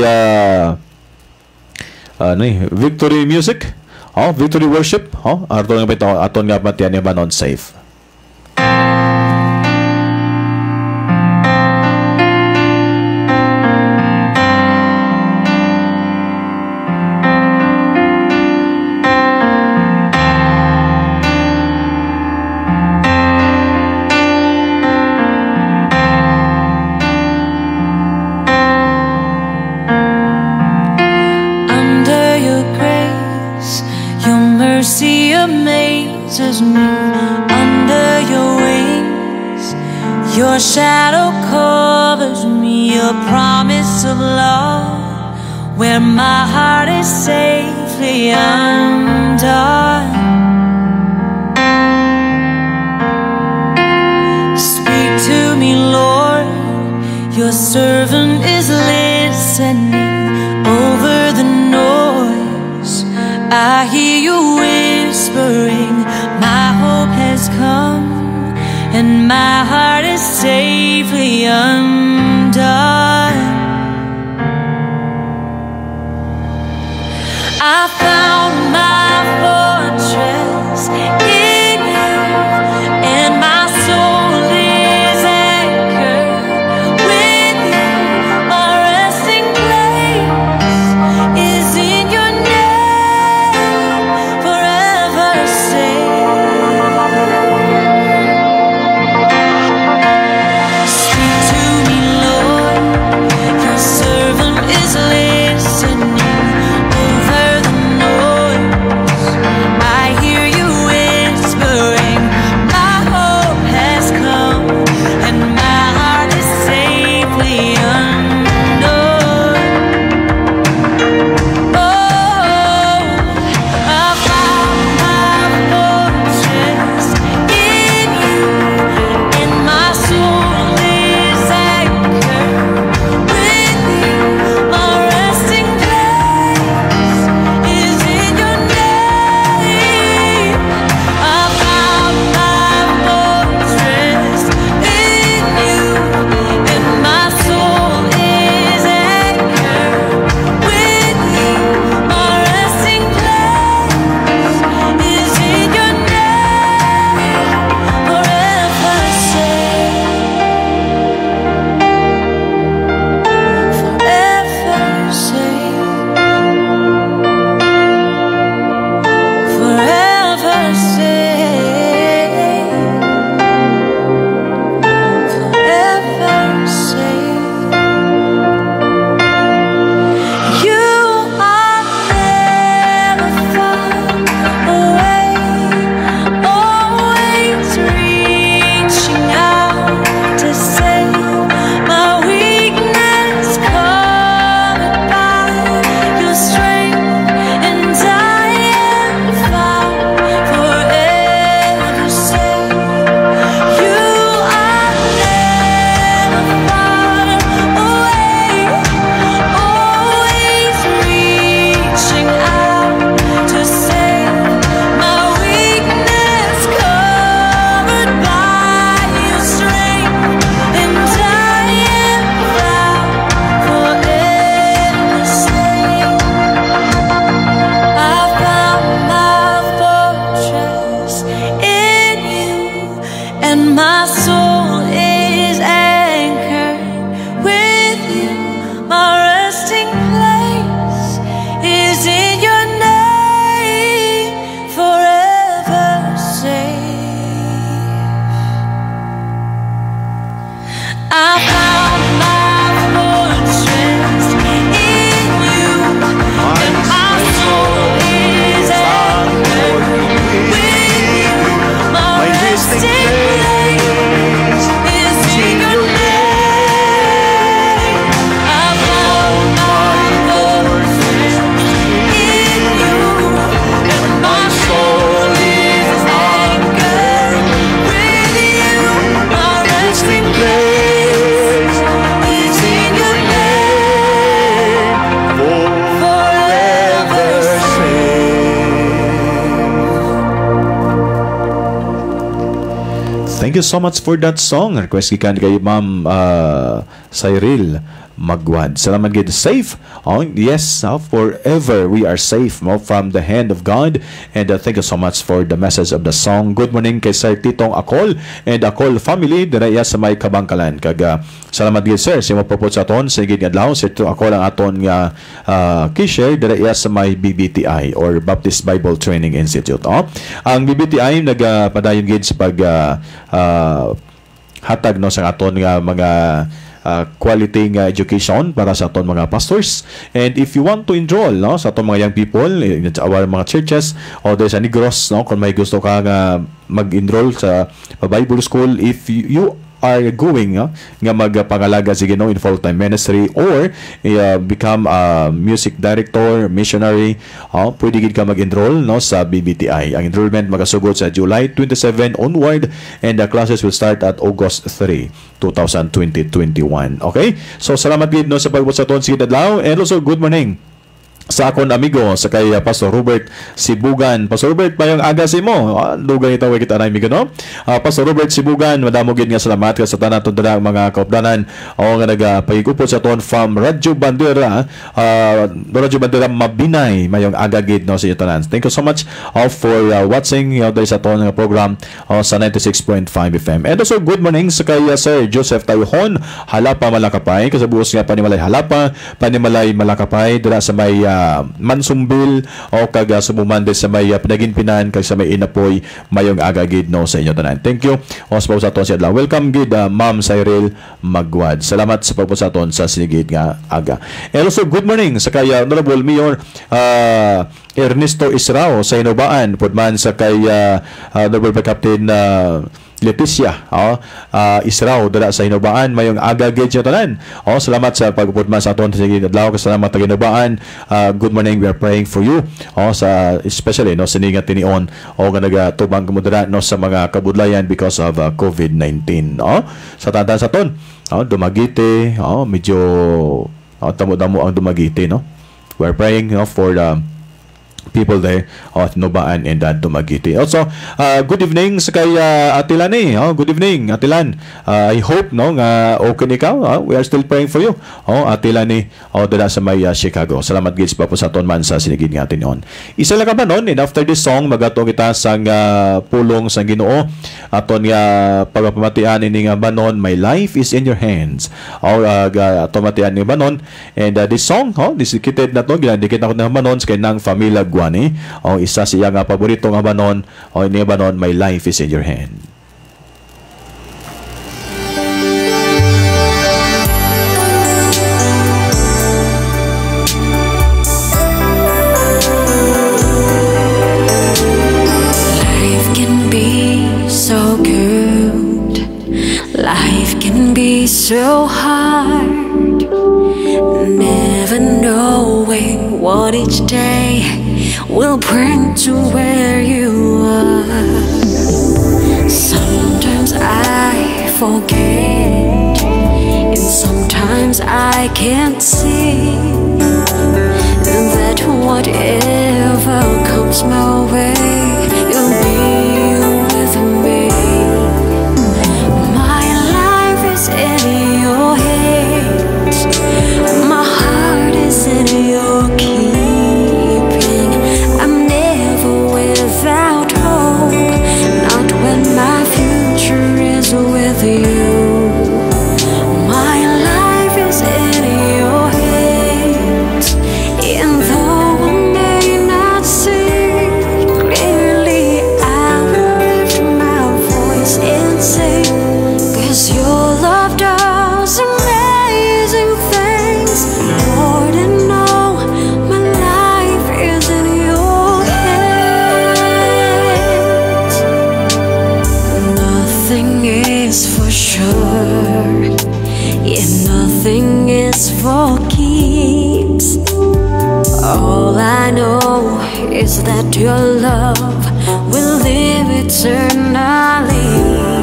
S3: Victory Music. Victory Worship. Aton nga matian nga banon safe.
S6: Mercy amazes me. Under your wings, your shadow covers me. A promise of love where my heart is safely undone. Speak to me, Lord, your servant is listening. Over the noise, I hear you whispering, my hope has come, and my heart is safely undone. I found my fortress in you, and my soul is anchored with you. My resting place is in your name, forever safe. Speak to me, Lord, your servant is listening. Over the noise,
S3: Thank you so much for that song. Request gikan kay Ma'am Cyril Magwad. Salamat gid. Safe. Oh, yes, forever we are safe from the hand of God. And thank you so much for the message of the song. Good morning kay Sir Titong Akol and Akol family dira sa may Kabangkalan. Salamat gid sir sa mo propose sa aton sa gid adlaw. Sir Titong Akol ang aton nga kishare dira sa may BBTI or Baptist Bible Training Institute. Ang BBTI nagpadayon gid sa pag hatag sa aton nga mga quality education para sa aton mga pastors. And if you want to enroll sa aton mga young people in our mga churches o there's a Negros kung may gusto ka mag-enroll sa Bible school, if you are going nga magpangalaga sige in full-time ministry or become a music director, missionary, pwede gid ka mag-enroll sa BBTI. Ang enrollment magasugod sa July 27 onward and the classes will start at August 3, 2021. Okay? So salamat gid sa pagbot sa aton sige adlaw, and also good morning sa akon amigo sa kay Pastor Robert Sibugan. Pastor Robert, mayong aga si mo. Dugan itaw kita na amigo no. Pastor Robert Sibugan, madamo gid nga salamat ka sa tanan tunda mga kaupdanan o nga nagapahigupod sa aton from Radyo Bandera, Radyo Bandera Mabinay. Mayong aga gid no sa tanan. Thank you so much for watching sa aton nga program sa 96.5 FM. And also good morning sa kay Sir Joseph Tayuhon, Halapa Malakapay, kasabuos nga Panimalay Halapa, Panimalay Malakapay dira sa may Mansumbil o kaga sumumande sa may Pinaginpinan kag sa may Inapoy. Mayong aga gid no sa inyo tanan. Thank you. O sa sa aton si adlaw. Welcome gid Ma'am Cyril Magwad. Salamat sa pagpusaton sa sigid nga aga. And also good morning sa kay Honorable Mayor Ernesto Israo sa Inobaan, pudman sa kay Honorable Captain Leticia Israo dala sa Hinobaan. Mayong aga gid sa tanan. Salamat sa pagpudman sa aton sa adlaw. Salamat sa Hinobaan. Good morning, we are praying for you. Sa especially sa ningat tinion nga nagatubang kumudra sa mga kabudlayan because of COVID-19. Sa tandan sa aton Dumaguete, medyo tamo-damo ang Dumaguete no. We are praying for the people there at Nobaan and Dumaguete. Also, good evening sa kay Atilan good evening, Atilan. I hope nga okay ikaw. We are still praying for you. Atilan dala sa may Chicago. Salamat gid pa po sa aton man sa sinigid nga atin. Isa lang ka ba and after this song magato kita sang pulong sang Ginoo aton nga pagpamatian ini nga banon, my life is in your hands. Atomatian ni banon, and this song this dedicated na to ginadikit ako ng banon sa kanang Familia Guani. Isa siya nga paborito nga banon ini banon, my life is in your hand.
S8: Life can be so good, life can be so hard, never knowing what each day will bring to where you are. Sometimes I forget, and sometimes I can't see that whatever comes my way, you'll be with me. My life is in your hands, my heart is in your keeping. I'm never without hope, not when my future is with you. My life is in your hands, and though I may not see clearly, I will lift my voice and sing, 'cause your love does amazing things. Lord, and know my life is in your hands. Nothing is for sure, yeah, nothing is for keeps. All I know is that your love will live eternally.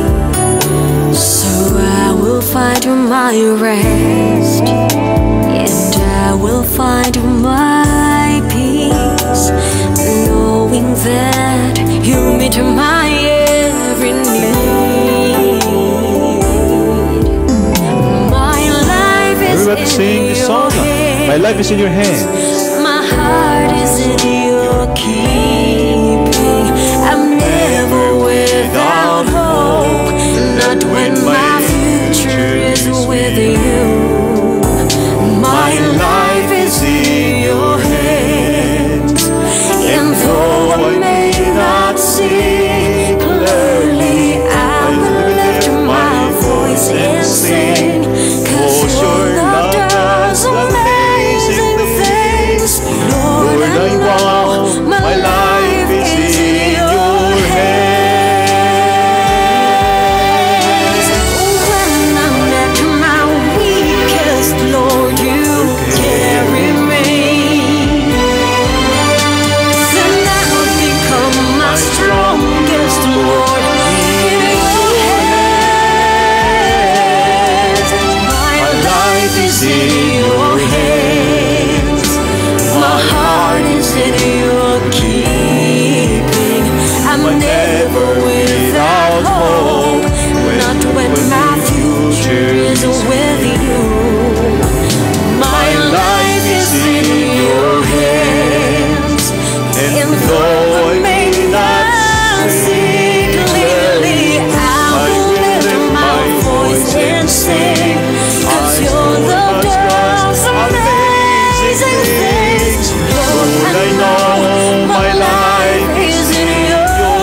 S8: So I will find my rest, and I will find my peace, knowing that you meet my every need.
S3: My life is in your hands.
S6: My heart is in your keeping. I'm never without hope, not when my future is with you. My life is in your hands, and though I may not see clearly, I will lift my voice and sing, 'cause your love does amazing things. Lord, I know my life is in your hands. When I'm at my weakest, Lord, you carry me. Then I will become my strongest, Lord, in your hands. My life is in your hands. My heart is in your keeping. I'm never without hope, not when my future is with you. My life is in your hands, and though I may not see clearly, I will lift my voice and sing, 'cause your love does amazing things. Lord, I know my life is in your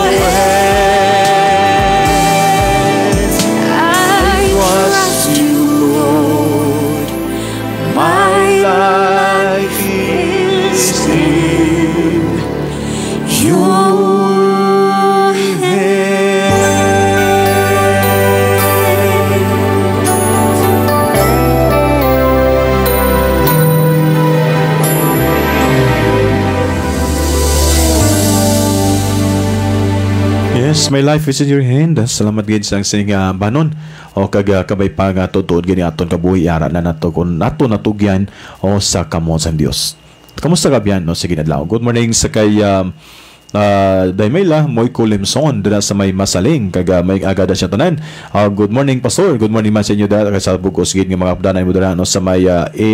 S6: hands. I trust you, Lord. My life is in your
S3: Yes, my life is in your hand. Salamat gid sa sing banon o kag kabay pa nga tutuod gini aton kabuhi ara na nato kun nato natugyan o sa kamot sa Dios. Kamusta ka biyan no sige adlaw. Good morning sa kay Daimela Moy Colimson dira sa may Masaling kag may agada siya tanan. Good morning pastor. Good morning man sa inyo dira sa bugos gid nga mga abdanay mo dira no sa may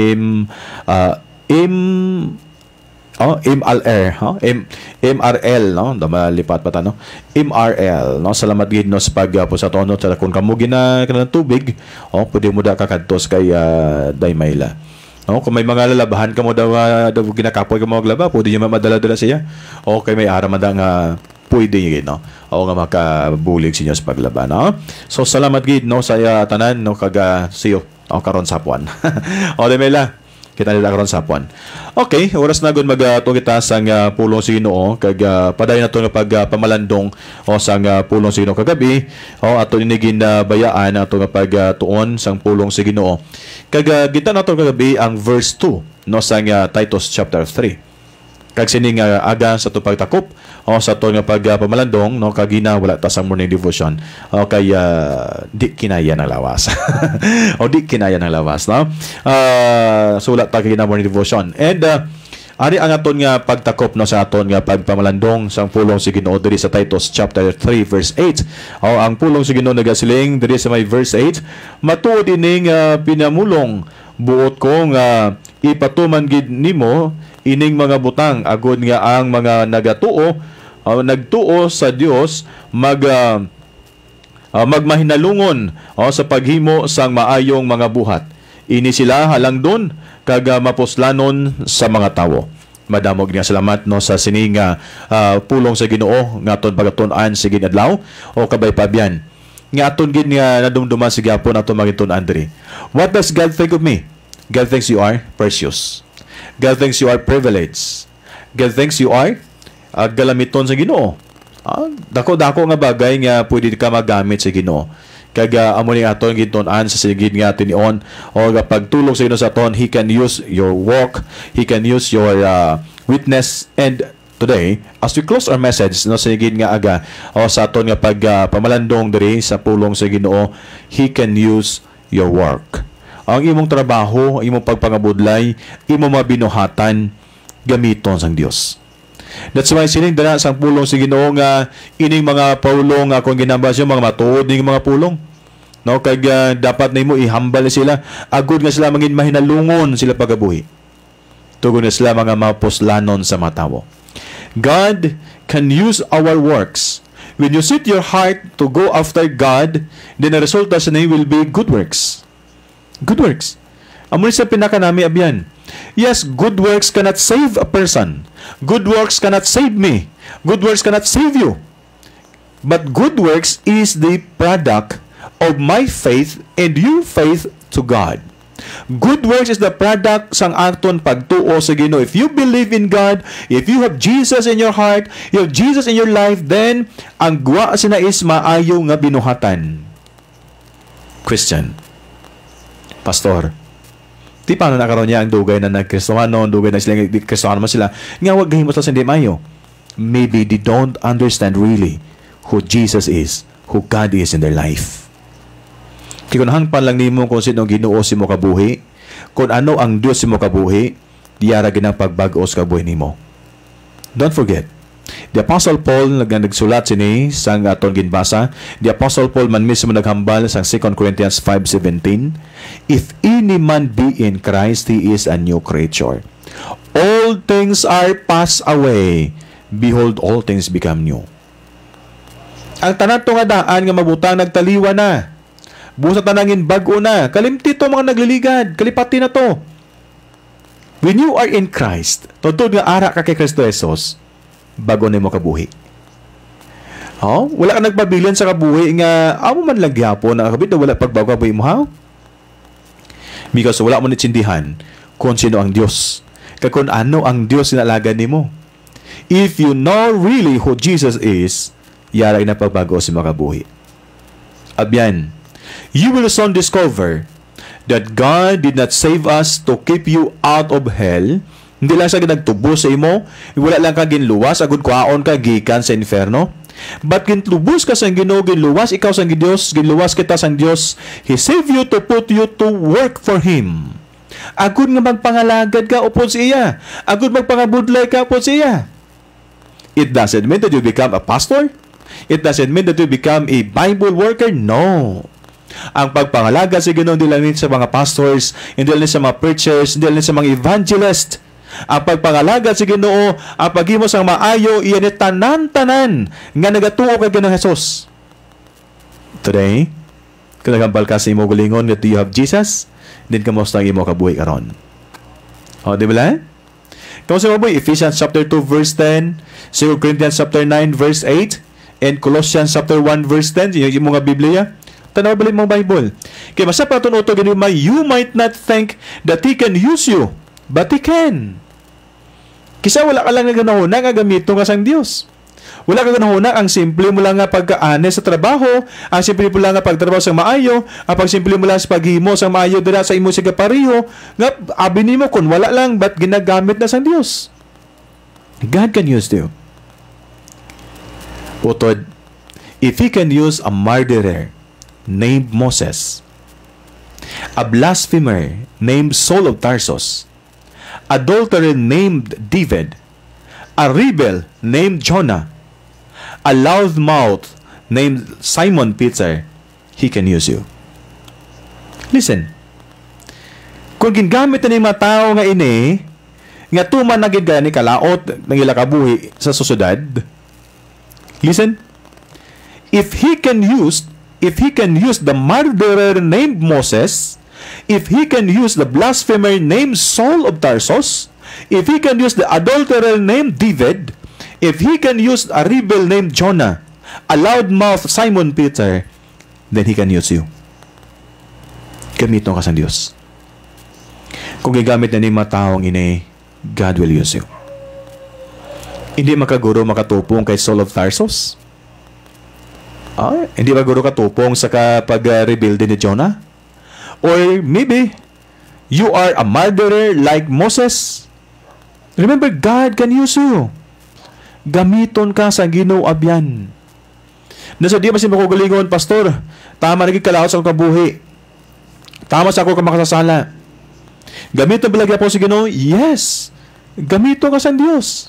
S3: MRL no damalipat pa ta no MRL no salamat gid no sa pagpo sa tono sa kun kamo gina kanang tubig pwede mo da kakadtos kay Daimela no kung may mga lalabahan kamo daw ginakapoy kamo maglaba pwede niyo madala-dala siya kay may ara madang pwede gid no nga makabulig siya sa paglaba no so salamat gid no sa tanan no kag siyo karon sa puan Daimela kita nila karon sa puan. Okay, oras na gud magtuon kita sang pulong sa Ginoo kag padayon nato nga pagpamalandong sang pulong sa Ginoo kagabi ato inigin na bayaan ato nga pagtuon sang pulong sa Ginoo. Kag kita nato kagabi ang verse 2 no sang Titus chapter 3. Kag sining aga sa to pagtakop sa to nga pagpamalandong no kag wala ta sang morning devotion kay di kinaya ng lawas di kinaya ng lawas no sulat ta kay morning devotion and ari ang aton nga pagtakop no sa aton nga pagpamalandong sang pulong sa Ginoo diri sa Titus chapter 3 verse 8 ang pulong sa Ginoo nagasiling diri sa may verse 8 matuod ining pinamulong buot ko nga ipatuman gid nimo ining mga butang agud nga ang mga nagtuo sa Dios magmahinalungon sa paghimo sang maayong mga buhat. Ini sila halangdon kag mapuslanon sa mga tawo. Madamog nga salamat no sa sining pulong sa Ginoo nga aton pagatun-an sa ginadlaw kabay pabyan. Nga aton gid nga nadumduman sa gyapon aton magitun-an diri. What does God think of me? God thinks you are precious. God thinks you are privileged. God thinks you are galamiton sa Ginoo. Dako-dako nga bagay nga pwede ka magamit sa Ginoo. Kag amo ni aton gitun-an sa sigid nga tinion kapag tulong sa Ginoo sa aton, He can use your walk, He can use your witness. And today, as we close our message no sa sigid nga aga sa aton nga pagpamalandong diri sa pulong sa Ginoo, He can use your work. Ang imong trabaho, imong pagpangabudlay, imong mabinuhatan gamiton sang Dios. That's why sining dala sang pulong sa Ginoo nga ining mga pulong kung ginambas yung mga matuod ning mga pulong. No kag dapat nimo ihambal sila agud nga sila mangin mahinalungon sila pagabuhi. Tugon na sila mga mapuslanon sa matawo. God can use our works. When you set your heart to go after God, then the result sa name will be good works. Good works. Amo sa pinakanami abyan. Yes, good works cannot save a person. Good works cannot save me. Good works cannot save you. But good works is the product of my faith and your faith to God. Good works is the product sang aton pagtuo sa Ginoo. If you believe in God, if you have Jesus in your heart, you have Jesus in your life, then ang guwa sina is maayo nga binuhatan. Christian. Pastor, di paano nakaroon niya ang dugay na nagkristohano, dugay na sila kristohano man sila, nga wag gahimot sa hindi mayo. Maybe they don't understand really who Jesus is, who God is in their life. Kikunahang pa lang nimo kung sino Ginoo si mo kabuhi, kung ano ang Dios si mo kabuhi, diyara ginang pagbag-os kabuhi nimo. Don't forget, the Apostle Paul nagsulat sini sang aton ginbasa. The Apostle Paul man mismo naghambal sang 2 Corinthians 5:17, if any man be in Christ, he is a new creature. All things are passed away, behold, all things become new. Ang tanan to nga daan nga mabutang nagtaliwa na. Busa tanangin bago na. Kalimti to mga nagliligad. Kalipati na to. When you are in Christ, totoo nga ara ka kay Kristo Jesus, bago na mo kabuhi. Oh, wala ka nagpabilin sa kabuhi nga amo man lang gyapon na kabit wala pagbago kabuhi mo ha? Because wala mo nitsindihan kung sino ang Dios. Kung ano ang Dios na alaga nimo. If you know really who Jesus is, yara na pagbago si makabuhi. Abyan, you will soon discover that God did not save us to keep you out of hell. Hindi lang sa ginagtubo sa imo, wala lang ka ginluwas, agud kwaon ka gikan sa inferno. But ginlubos ka sa Ginoo, ginluwas ikaw sa Dios, ginluwas kita sa Dios. He saved you to put you to work for Him. Agud nga magpangalagad ka upod sa iya. Agud magpangabudlay ka upod sa iya. It doesn't mean that you become a pastor. It doesn't mean that you become a Bible worker. No. Ang pagpangalaga sa Ginoo hindi lang sa mga pastors, hindi lang sa mga preachers, hindi lang sa mga evangelist. Ang pagpangalaga sa Ginoo, ang paghimo sang maayo, iyan ni tanan-tanan nga nagatuo kay Ginoong Hesus. Today, kung nagambal ka sa imo gulingon that you have Jesus, din kamusta ang imo kabuhi karon. O, di ba lang? Kamusta mo ba? Ephesians chapter 2 verse 10, 2 Corinthians chapter 9 verse 8, and Colossians chapter 1 verse 10, yung mga Biblia. Tanaw balik mong Bible. Kaya masa patunuto ganun, you might not think that He can use you, but He can. Kisa wala ka lang nga ganahuna nga gamito nga sang Dios. Wala ka ganahuna ang simple mo lang nga pagkaane sa trabaho, ang simple mo lang nga pagtrabaho sa maayo, ang pagsimple mo lang sa paghimo sa maayo dira sa imo siga pariho, nga abi nimo kun wala lang but ginagamit na sang Dios. God can use you. Utod, if He can use a murderer named Moses, a blasphemer named Saul of Tarsus, adulterer named David, a rebel named Jonah, a loudmouth named Simon Peter, He can use you. Listen, kung gingamit na ni mga tao nga ini, nga tuman na gid ni kalaot ng ila kabuhi sa susunod, listen, if he can use the murderer named Moses, if he can use the blasphemer named Saul of Tarsus, if he can use the adulterer named David, if he can use a rebel named Jonah, a loudmouth Simon Peter, then He can use you. Gamiton ka sa Diyos. Kung gigamit na ni mga taong ini, God will use you. Hindi makaguro makatupong kay Saul of Tarsus? Hindi ba guro katupong sa kapag-rebuild ni Jonah? Or maybe you are a murderer like Moses. Remember, God can use you. Gamiton ka sa Ginoo abyan. Nasa di masin makugalingon, Pastor, tama naging kalaot sa akong kabuhi. Tama sa ako ka makasasala. Gamiton balagya po sa Ginoo? Yes. Gamiton ka sa Diyos.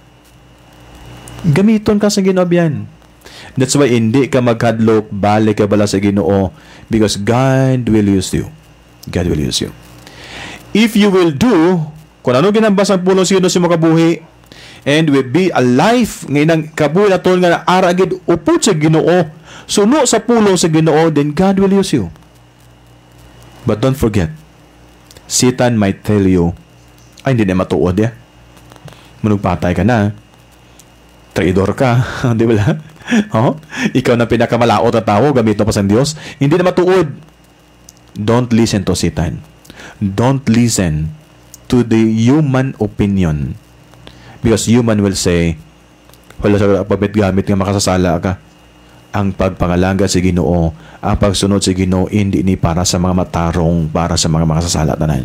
S3: Gamiton ka sa Ginoo abyan. That's why hindi ka maghadlok, balik ka bala sa Ginoo, because God will use you. God will use you. If you will do Kung ano ginambas ang pulong sa Ginoo si makabuhi, and we be alive ngayon kabuhi naton nga aragid upod sa Ginoo, suno sa pulong sa Ginoo, then God will use you. But don't forget, Satan might tell you, ay hindi na matuod ya. Manugpatay ka na. Traidor ka. Di ba? Oh? Ikaw na pinakamalaot na tao, gamit na pa sa Diyos. Hindi na matuod. Don't listen to Satan. Don't listen to the human opinion. Because human will say, wala sa pabit gamit nga makasasala ka. Ang pagpangalaga sa Ginoo, ang pagsunod sa Ginoo, hindi ni para sa mga matarong, para sa mga makasasala tanan.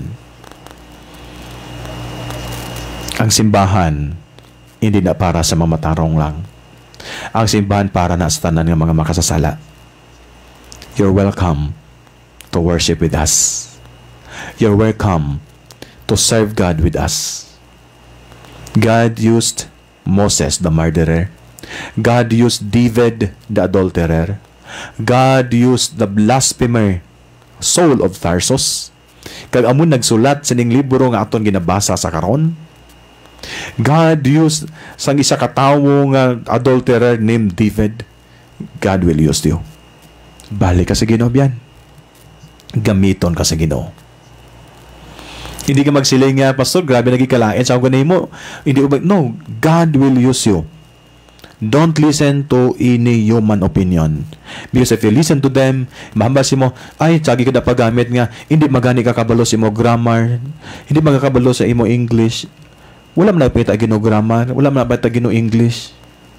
S3: Ang simbahan, hindi na para sa mga matarong lang. Ang simbahan para na sa tanan ng mga makasasala. You're welcome to worship with us. You're welcome to serve God with us. God used Moses, the murderer. God used David, the adulterer. God used the blasphemer, Saul of Tarsus. Kag amon nagsulat sa ning libro nga aton ginabasa sa karon. God used sang isa ka tawo nga adulterer named David. God will use you. Balik ka sa Ginoo biyan. Gamiton ka sa Ginoo. Hindi ka magsiling nga, Pastor, grabe nagikalain sa ako mo. Hindi ubag. No, God will use you. Don't listen to any human opinion. Because if you listen to them, mahambas mo, ay, tsagi ka na paggamit nga, hindi magani ka kabalo sa imo grammar, hindi magkakabalo sa imo English. Wala man napita gino grammar, wala man napita gino English.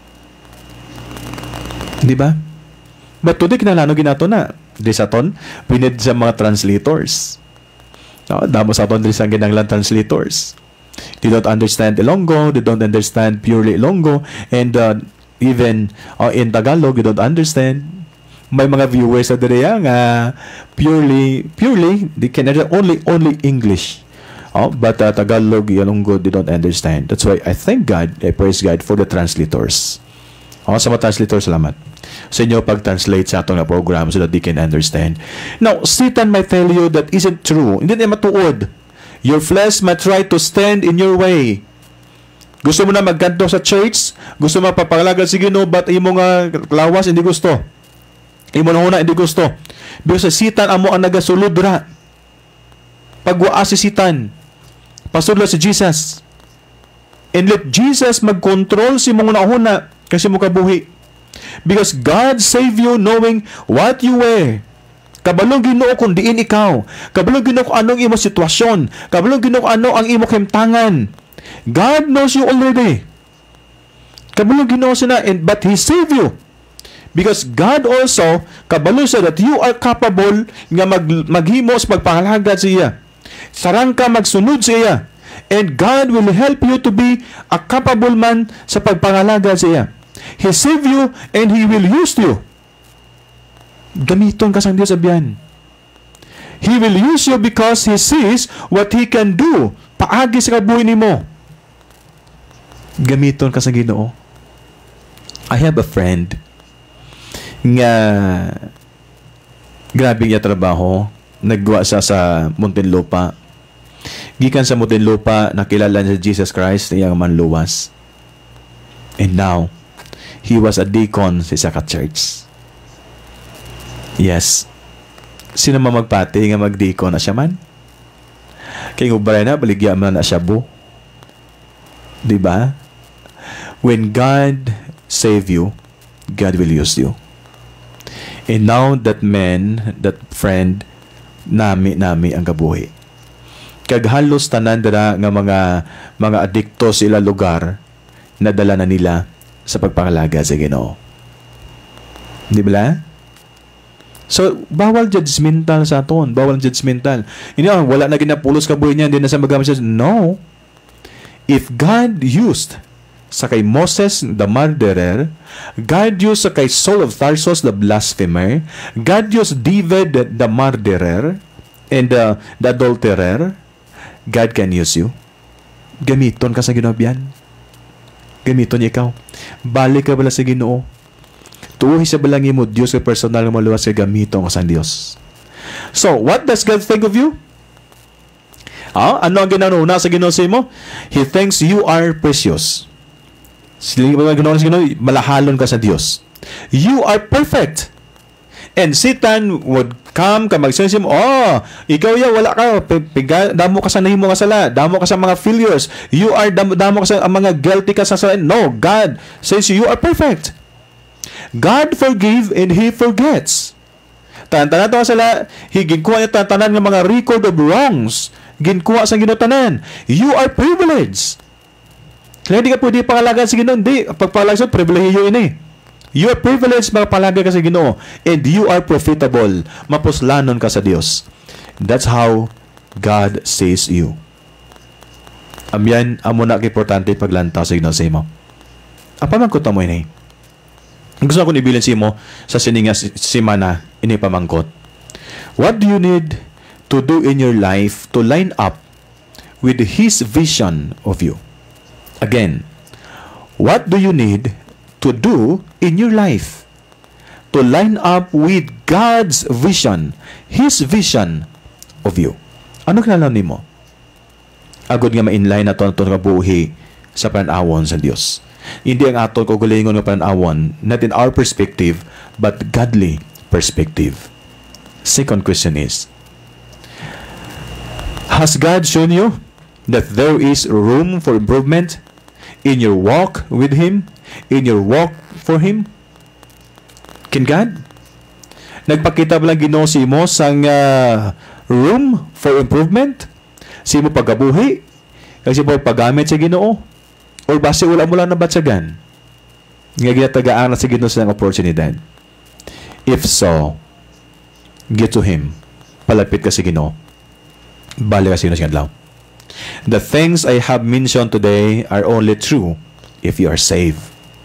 S3: Di ba? But today, kinalano ginato na. Di sa ton, we need sa mga translators. No, damo sa aton diri sa ginanglan translators. They don't understand Ilonggo, they don't understand purely Ilonggo, and even in Tagalog, they don't understand. May mga viewers sa diri nga purely they can only English. But Tagalog, Ilonggo, they don't understand. That's why I thank God, I praise God for the translators. Sa mga translators, salamat sa inyo pag-translate sa atong program so that they can understand. Now, Satan might tell you that isn't true. Hindi na matuod. Your flesh might try to stand in your way. Gusto mo na magkanto sa church, gusto mo papangalaga si Ginoo, but imo nga lawas hindi gusto. Imo na una hindi gusto. Because sa Satan amo ang nagasulod ra. Pagwaa si Satan, pasudlo si Jesus. And let Jesus mag-control si mong una kasi mo kabuhi. Because God save you knowing what you wear. Kabalong Ginoo kung diin ikaw. Kabalong Ginoo kung anong imo sitwasyon. Kabalong Ginoo kung ano ang imo himtangan. God knows you already. Kabalong Ginoo sina, but He save you. Because God also, kabalo siya that you are capable nga maghimo sa pagpangalaga siya. Sarang ka magsunod siya. And God will help you to be a capable man sa pagpangalaga siya. He save you and He will use you. Gamiton ka sa Diyos abyan. He will use you because He sees what He can do. Paagi sa kabuhi nimo. Gamiton ka sa Ginoo. I have a friend nga grabe niya trabaho. Naggawa siya sa Muntinlupa. Gikan sa Muntinlupa, nakilala niya Jesus Christ, iyang manluwas. And now, he was a deacon sa isa ka church. Yes. Sino magpati nga mag-deacon na siya man? Kaya ngubray na, baligya man na siya bu. Diba? When God save you, God will use you. And now that man, that friend, nami ang kabuhi. Kaghalos tanan dira nga mga adikto sa ila lugar, nadala na nila sa pagpangalaga sa Ginoo. Di ba? So, bawal judgmental sa aton. Bawal judgmental. Wala na ginapulos kabuhi niya, hindi na sa magamit siya. No. If God used sa kay Moses, the murderer, God used sa kay Saul of Tarsus, the blasphemer, God used David, the murderer, and the adulterer, God can use you. Gamiton ka sa Ginoo biyan. Gamiton niya ikaw. Balik ka bala sa Ginoo. Tuuhi sa balangi mo, Diyos ka personal nga maluwas ka gamiton ka sa Diyos. So, what does God think of you? Ano ang ginanuna sa Ginoo sa imo? He thinks you are precious. Sila Ginoo sa Ginoo, malahalon ka sa Dios. You are perfect. And Satan would come ka magsasim, ikaw wala ka, damo ka sa nahimo nga sala, damo ka sa mga failures, you are damo ka sa mga guilty ka sa sala. No, God says you are perfect. God forgive and He forgets. Tanan to sala, ginkuha niya tanan nga mga record of wrongs, ginkuha sa Ginoo tanan. You are privileged. Kaya di ka pwede pangalagan sa Ginoo, hindi, pagpangalagan sa pribilehiyo ini. You are privileged magpalaga ka sa Ginoo, and you are profitable, mapuslanon ka sa Dios. That's how God sees you. Amyan amo na importante paglantaw sa Ginoo sa imo. Apa man ko ta mo ini? Gusto ko ibilin sa imo sa sininga semana ini pamangkot. What do you need to do in your life to line up with His vision of you? Again, what do you need to do in your life to line up with God's vision, His vision of you? Ano kinahanglan nimo? Agod nga ma-inline na to nga buhi sa panawon sa Dios. Hindi ang aton kaugalingon nga panawon, not in our perspective, but godly perspective. Second question is, has God shown you that there is room for improvement in your walk with Him, in your walk for Him? Can God? Nagpakita ba lang Ginoo si mo sang room for improvement? Si mo pagabuhi? Kasi mo paggamit sa Ginoo? Or base wala mo lang nabatsagan? Nga ginatagaan na si Ginoo sa opportunidad. If so, get to Him. Palapit ka sa Ginoo. Balik ka sa Ginoo sa kadlaw. The things I have mentioned today are only true if you are saved.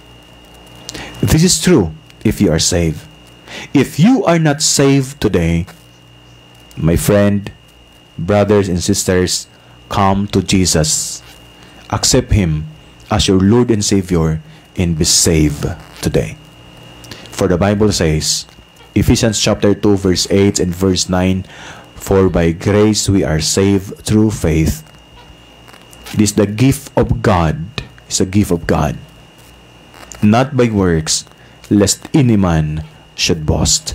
S3: This is true if you are saved. If you are not saved today, my friend, brothers and sisters, come to Jesus. Accept Him as your Lord and Savior and be saved today. For the Bible says, Ephesians chapter 2 verse 8 and verse 9, for by grace we are saved through faith. It is the gift of God. It's a gift of God. Not by works, lest any man should boast.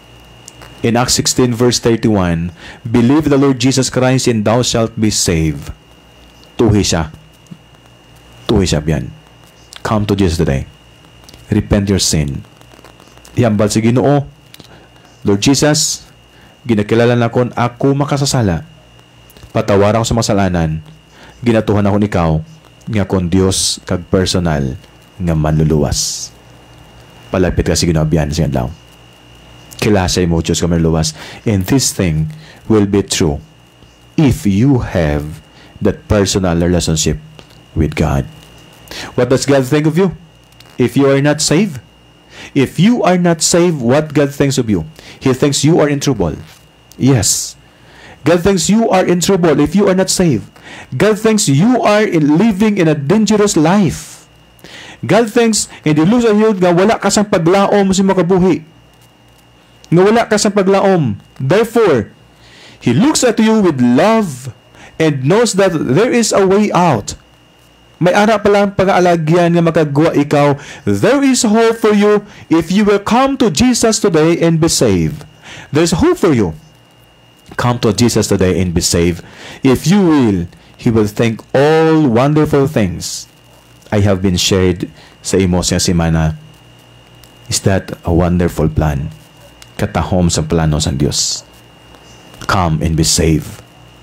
S3: In Acts 16 verse 31, believe the Lord Jesus Christ and thou shalt be saved. Tuhi siya. Tuhi siya biyan. Come to Jesus today. Repent your sin. Ihambal si Ginoo. Lord Jesus, ginakilala na kon ako makasasala. Patawaran ko sa masalanan. Ginatuhan ako ikaw nga kon Dios kag personal nga manluluwas. Palapit ka si Ginoo biyan sa adlaw. Kilasay mo Diyos ka manluluwas. And this thing will be true if you have that personal relationship with God. What does God think of you? If you are not saved? If you are not saved, what God thinks of you? He thinks you are in trouble. Yes. God thinks you are in trouble if you are not saved. God thinks you are living in a dangerous life. God thinks, hindi lose on you nga wala ka sang paglaom sa makabuhi. Nga wala ka sang paglaom. Therefore, He looks at you with love and knows that there is a way out. May ara pa lang pag-aalagyan nga makagawa ikaw. There is hope for you if you will come to Jesus today and be saved. There's hope for you. Come to Jesus today and be saved. If you will, He will think all wonderful things I have been shared sa imo sa semana. Is that a wonderful plan? Katahom sa plano sa Dios. Come and be saved.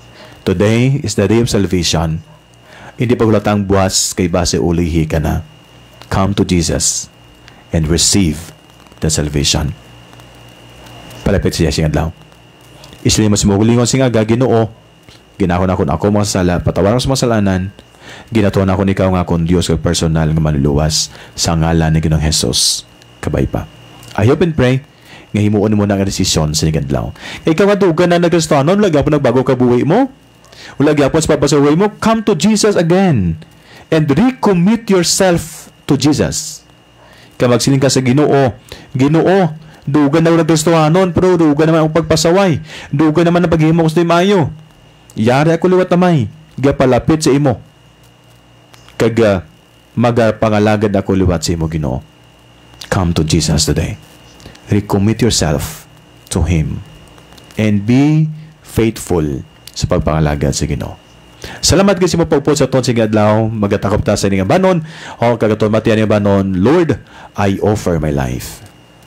S3: Today is the day of salvation. Hindi paglatang buwas kay base ulihi ka na. Come to Jesus and receive the salvation. Palapit siya siyang adlaw. Isli mas mugulingon siya nga Ginoo. Ginahon ako masala, patawaran sa masalanan. Ginatuon ako ikaw nga kon Dios kag personal nga manluluwas sa ngalan ni Ginoong Hesus. Kabay pa. I hope and pray nga himuon mo na nga desisyon sa nigadlaw. Ikaw nga dugan na nagkristanon, lagi po nagbago ka buhay mo. Wala gyapon sa papasaway mo, come to Jesus again and recommit yourself to Jesus. Magsiling ka sa Ginoo. Ginoo, dugan na nagkristanon pero dugan naman ang pagpasaway. Dugan naman ang paghimo ko sa mayo. Yari ako liwat tamay, gapalapit sa imo. Kag magapangalagad ako liwat sa imo, Ginoo. Come to Jesus today. Recommit yourself to Him and be faithful sa pagpangalagad sa Ginoo. Salamat kasi mo pagpo sa ton sige adlaw, magatakop ta sa ining banon o kagaton matian ni banon. Lord, I offer my life.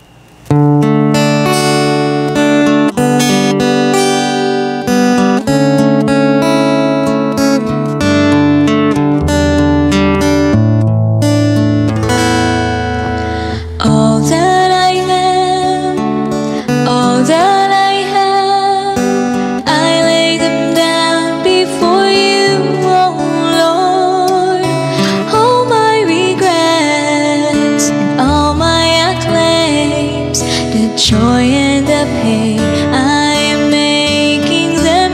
S8: All that I am, all that I have, I lay them down before you, oh Lord. All my regrets and all my acclaims, the joy and the pain, I am making them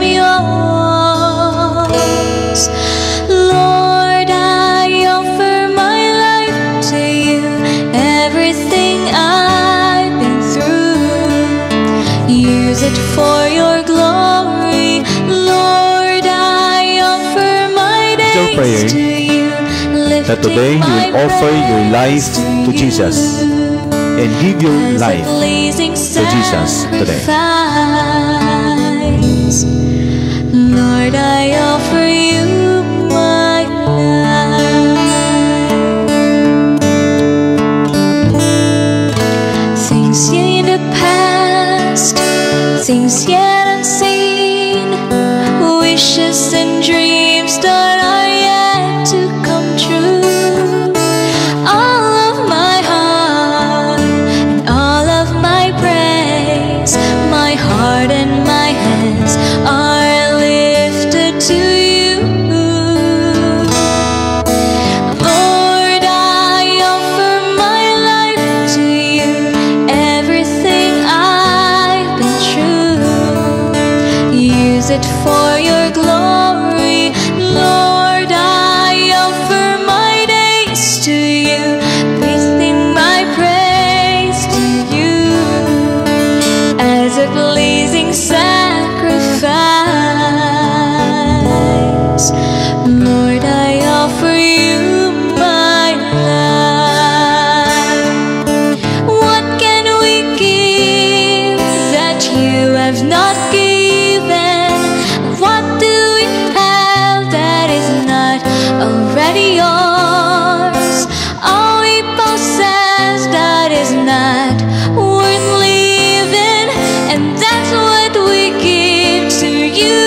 S8: yours. Lord, I offer my life to you, everything I've been through. Use it for your glory. Lord, I offer my
S3: Your prayer
S8: days to you,
S3: that today you will offer your life to Jesus and give your life to Jesus today.
S8: Lord, I offer you my life. Things in the past, things yet unseen, wishes and dreams that are yet to come true. All of my heart and all of my praise, my heart and my hands are lifted to you. Lord, I offer my life to you, everything I've been true. Use it for your glory. Lord, I offer my days to you, breathing my praise to you as a pleasing sacrifice. Lord, I offer you my life. What can we give that you have not given? What do we have that is not already yours? All we possess that is not worth living, and that's what we give to you,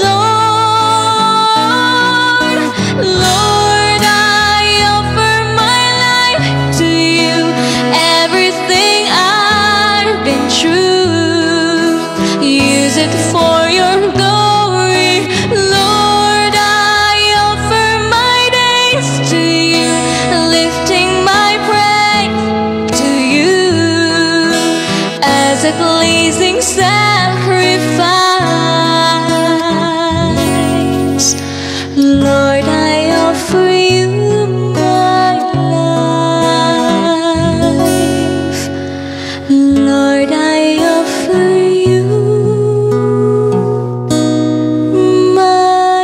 S8: Lord. Lord, I offer my life to you, everything I've been true. Use it for your glory. Lord, I offer my days to you, lifting my praise to you as a pleasing sacrifice. Lord, I offer you my life. Lord, I offer you my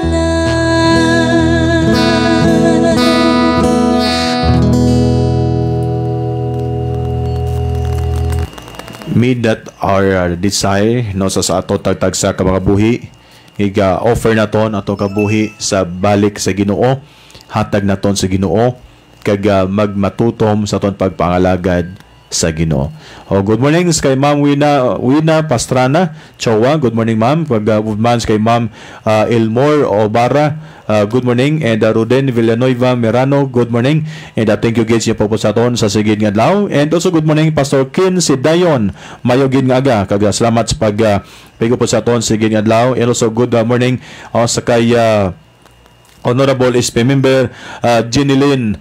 S8: life.
S3: Made that our desire no sa ato tagtag sa mga buhi, iga offer naton ato kabuhi sa balik sa Ginoo, hatag naton sa Ginoo kag magmatutom sa aton pagpangalagad sa Ginoo. Oh, good morning kay Ma'am Wina Pastrana Chowa. Good morning, Ma'am. Good morning kay Ma'am Elmore Obara. Good morning. And Ruden Villanueva Merano. Good morning. And thank you guys yung pagpusaton sa sigid nga adlaw. And also good morning Pastor Kin Sidayon Mayogin nga aga. Kag salamat sa pag pagpusaton sa sigid nga adlaw. And also good morning sa kay Honorable SP Member Jeneline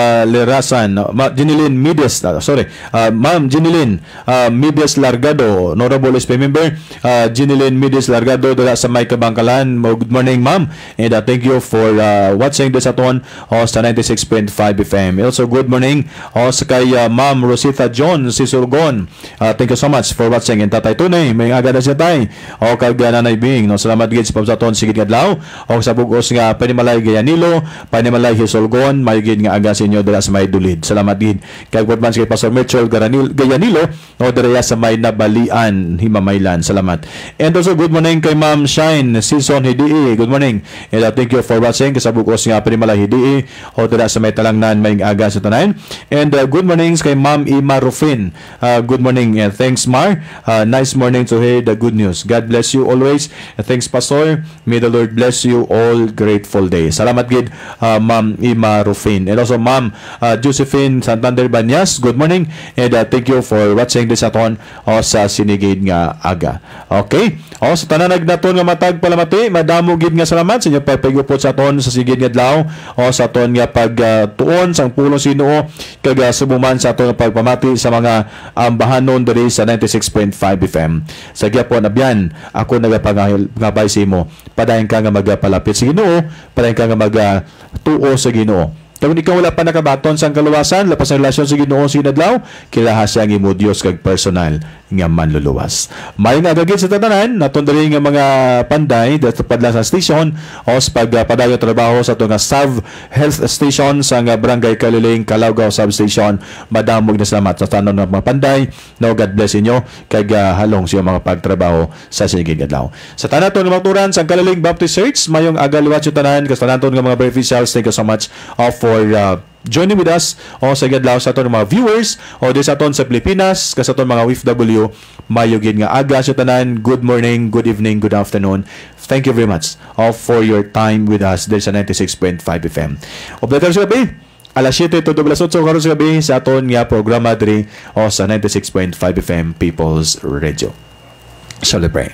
S3: Lerasan, Jeneline Mides, Ma'am Jeneline Mides Largado, Honorable SP Member Jeneline Mides Largado dala sa May Kabangkalan. Good morning, ma'am, and thank you for watching this aton sa 96.5 FM. Also, good morning sa kay Ma'am Rosita John Sisurgon. Thank you so much for watching. And Tatay Tunay, may aga na siya tay. Kag Nanay Bing, salamat gid sa pagsaton sigid adlaw. Sa bugos nga Panimalay Gayanilo, Panimalay Hisolgon, may gid nga aga sa inyo dala sa May Dulid. Salamat gid kay Godman kay Pastor Mitchell Gayanilo dala sa May Nabalian, Himamaylan. Salamat. And also good morning kay Ma'am Shine Season Hidii. Good morning. And thank you for watching sa bugos nga Panimalay Hidii dala sa May Talangnan, may aga sa tanan. And good morning kay Ma'am Ima Rufin. Good morning and thanks Mar. Nice morning to hear the good news. God bless you always. Thanks Pastor. May the Lord bless you all. Grateful day. Salamat gid Ma'am Ima Rufin. And also Ma'am Josephine Santander Banyas. Good morning and thank you for watching this aton sa sinigid nga aga. Okay? Sa tananag naton nga matag palamati, madamo gid nga salamat sa inyo pagpigupot sa aton sa sigid nga adlaw sa aton nga pagtuon sang pulong Ginoo kag subuman sa aton nga pagpamati sa mga ambahanon diri sa 96.5 FM. Sa gyapon abyan, ako nagapangabay sa imo. Padayon ka nga magpalapit sa Ginoo, padayon ka nga magtuo sa Ginoo. Kung ikaw wala pa nakabaton sa kaluwasan, lapas ang relasyon sa Ginoo sa inadlaw, kilahas ang imo Dios kag personal nga manluluwas. May nagagid sa tatanan, naton diri nga mga panday dito padla sa station o sa pagpadayon trabaho sa itong Sav Health Station sa Barangay Kaliling, Calaugaw Substation. Madamog na salamat sa tanon ng mga panday. No, God bless inyo kag halong siya mga pagtrabaho sa sigig adlaw. Sa tanan ng mga turan sa Kaliling Baptist Church, mayong agaliwat yung tanan kas tanan nga mga beneficiaries. Thank you so much for joining with us sa gadlaw sa aton mga viewers di sa aton sa Pilipinas kas aton mga OFW. Mayugin nga aga sa tanan. Good morning, good evening, good afternoon. Thank you very much for your time with us there sa 96.5 FM. Oblater sa gabi, alas 7 to 8 karon sa gabi sa aton nga programa diri sa 96.5 FM People's Radio. Celebrate.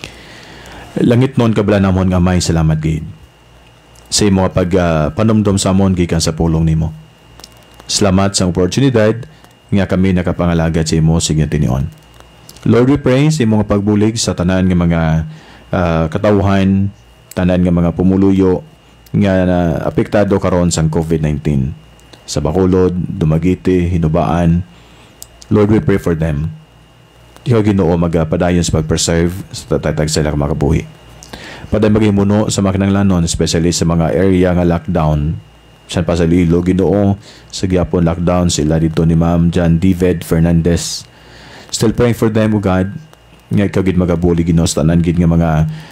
S3: Langit non kabala namon nga may salamat gid sa imo panumdum sa amon gikan sa pulong nimo. Salamat sa oportunidad nga kami nakapangalagad sa imo sa tinion. Lord, we pray sa imo nga pagbulig sa tanan nga mga katawhan, tanan nga mga pumuluyo nga apektado karon sa COVID-19. Sa Bacolod, Dumaguete, Hinubaan. Lord, we pray for them. Ikaw Ginoo magpadayon sa pag-preserve sa tatag sa ilang makabuhi. Paday magimuno sa makinanglanon, especially sa mga area nga lockdown. San pa sa Lilo, Ginoo, sa gyapon lockdown sila dito ni Ma'am John David Fernandez. Still praying for them, O God, nga ikaw gid magabuli Ginoo sa tanan gid nga mga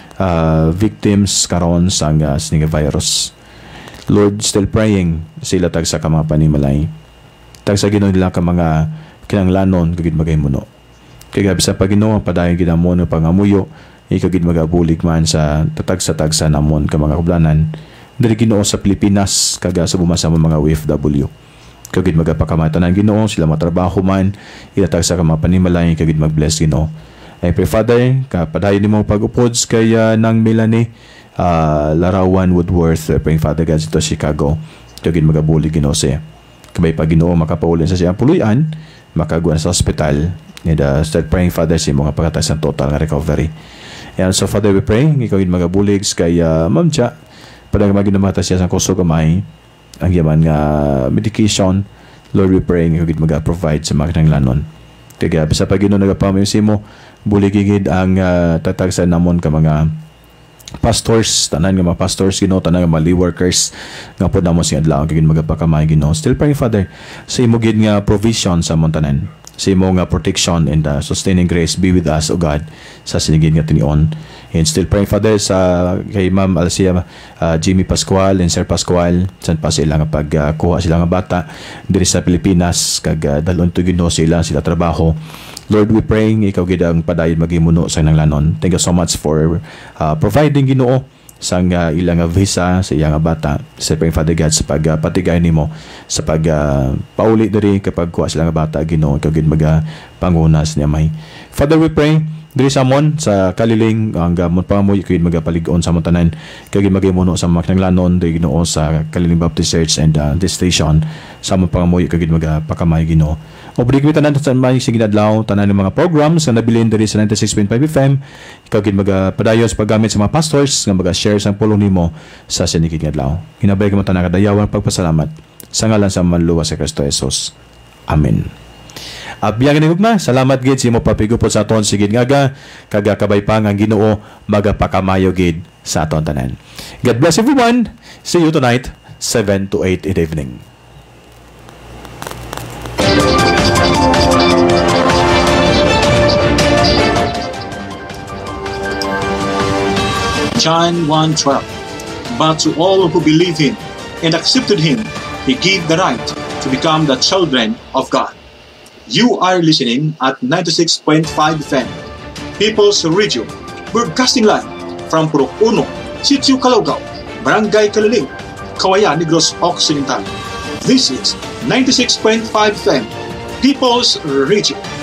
S3: victims karon sa virus. Lord, still praying sila tag sa mga panimalay. Tag sa Ginoo nila ka mga kinanglanon kagid magahimuno. Kaya sa Paginoon padayon gid amon pangamuyo. Ikaw gid magabulig man sa tatag-sa namon ka mga kublanan diri Ginoo sa Pilipinas kaga sa bumasama mga OFW. Ikaw gid magapakamatanan Ginoo sila matrabaho man ilatag sa mga panimalay ikaw gid mag-bless Ginoo. I pray Father kapadayon nimo pag-upods kay nang Melanie Larawan Woodworth. I pray Father God sa Chicago. Ikaw gid magabulig Ginoo siya. Kabay pa Ginoo makapaulin sa siyang puluyan makaguan sa hospital. And start praying Father sa mga pagkatay sa total nga recovery. And so Father, we pray, ikaw yung magabulig kay Ma'am Cha, padang maginamata siya sa kuso kamay, ang yaman nga medication. Lord, we pray, ikaw yung mag-provide sa mga kinanglanon. Kaya sa Paginoon nagapamay mo, buligigid ang tatag sa namon ka mga pastors, tanan nga mga pastors, Ginoo, tanan nga mga lay workers, nga po namon siya adlaw, kaya magapakamay Ginoo. Still praying Father, sa imo gid nga provision sa montanan. Sa imo nga protection and sustaining grace be with us, O God, sa sinigid nga tinion. And still praying Father sa kay Ma'am Alcia Jimmy Pascual and Sir Pascual, san pa sila nga pagkuha sila nga bata diri sa Pilipinas kag dalon to Ginoo sila trabaho. Lord, we praying ikaw gid ang padayon magimuno sa nanglanon. Thank you so much for providing Ginoo sang ilang visa sa iyang bata. Sa praying Father God sa pagpatigay nimo sa pauli diri kapag kuha sila nga bata Ginoo ikaw gid panguna sa niya may. Father, we pray diri sa amon sa Kaliling ang gamon pa mo kay magapalig-on sa amon tanan kay magimuno sa Maknanglanon diri Ginoo sa Kaliling Baptist Church and this station sa amon pangamoy kay magapakamay Ginoo. Obrigado tanan sa may sige adlaw tanan ng mga programs nga nabilin diri sa 96.5 FM ikaw gid magapadayon sa paggamit sa mga pastors nga maga-share sa pulong nimo sa sinikig adlaw. Hinabay ka mo tanan kadayawan pagpasalamat sa ngalan sa manluwas sa Kristo Jesus. Amen. Abiyang ni hugma, salamat gid sa imo papigupod sa aton sigid ngaga kagakabay pa nga Ginoo magapakamayo gid sa aton tanan. God bless everyone. See you tonight 7 to 8 in the evening.
S2: John 1:12. But to all who believe him and accepted him, he gave the right to become the children of God. You are listening at 96.5 FM, People's Radio, broadcasting live from Purok 1, Sitio Calaugaw, Barangay Kaliling, Kawayan, Negros Occidental. This is 96.5 FM, People's Radio.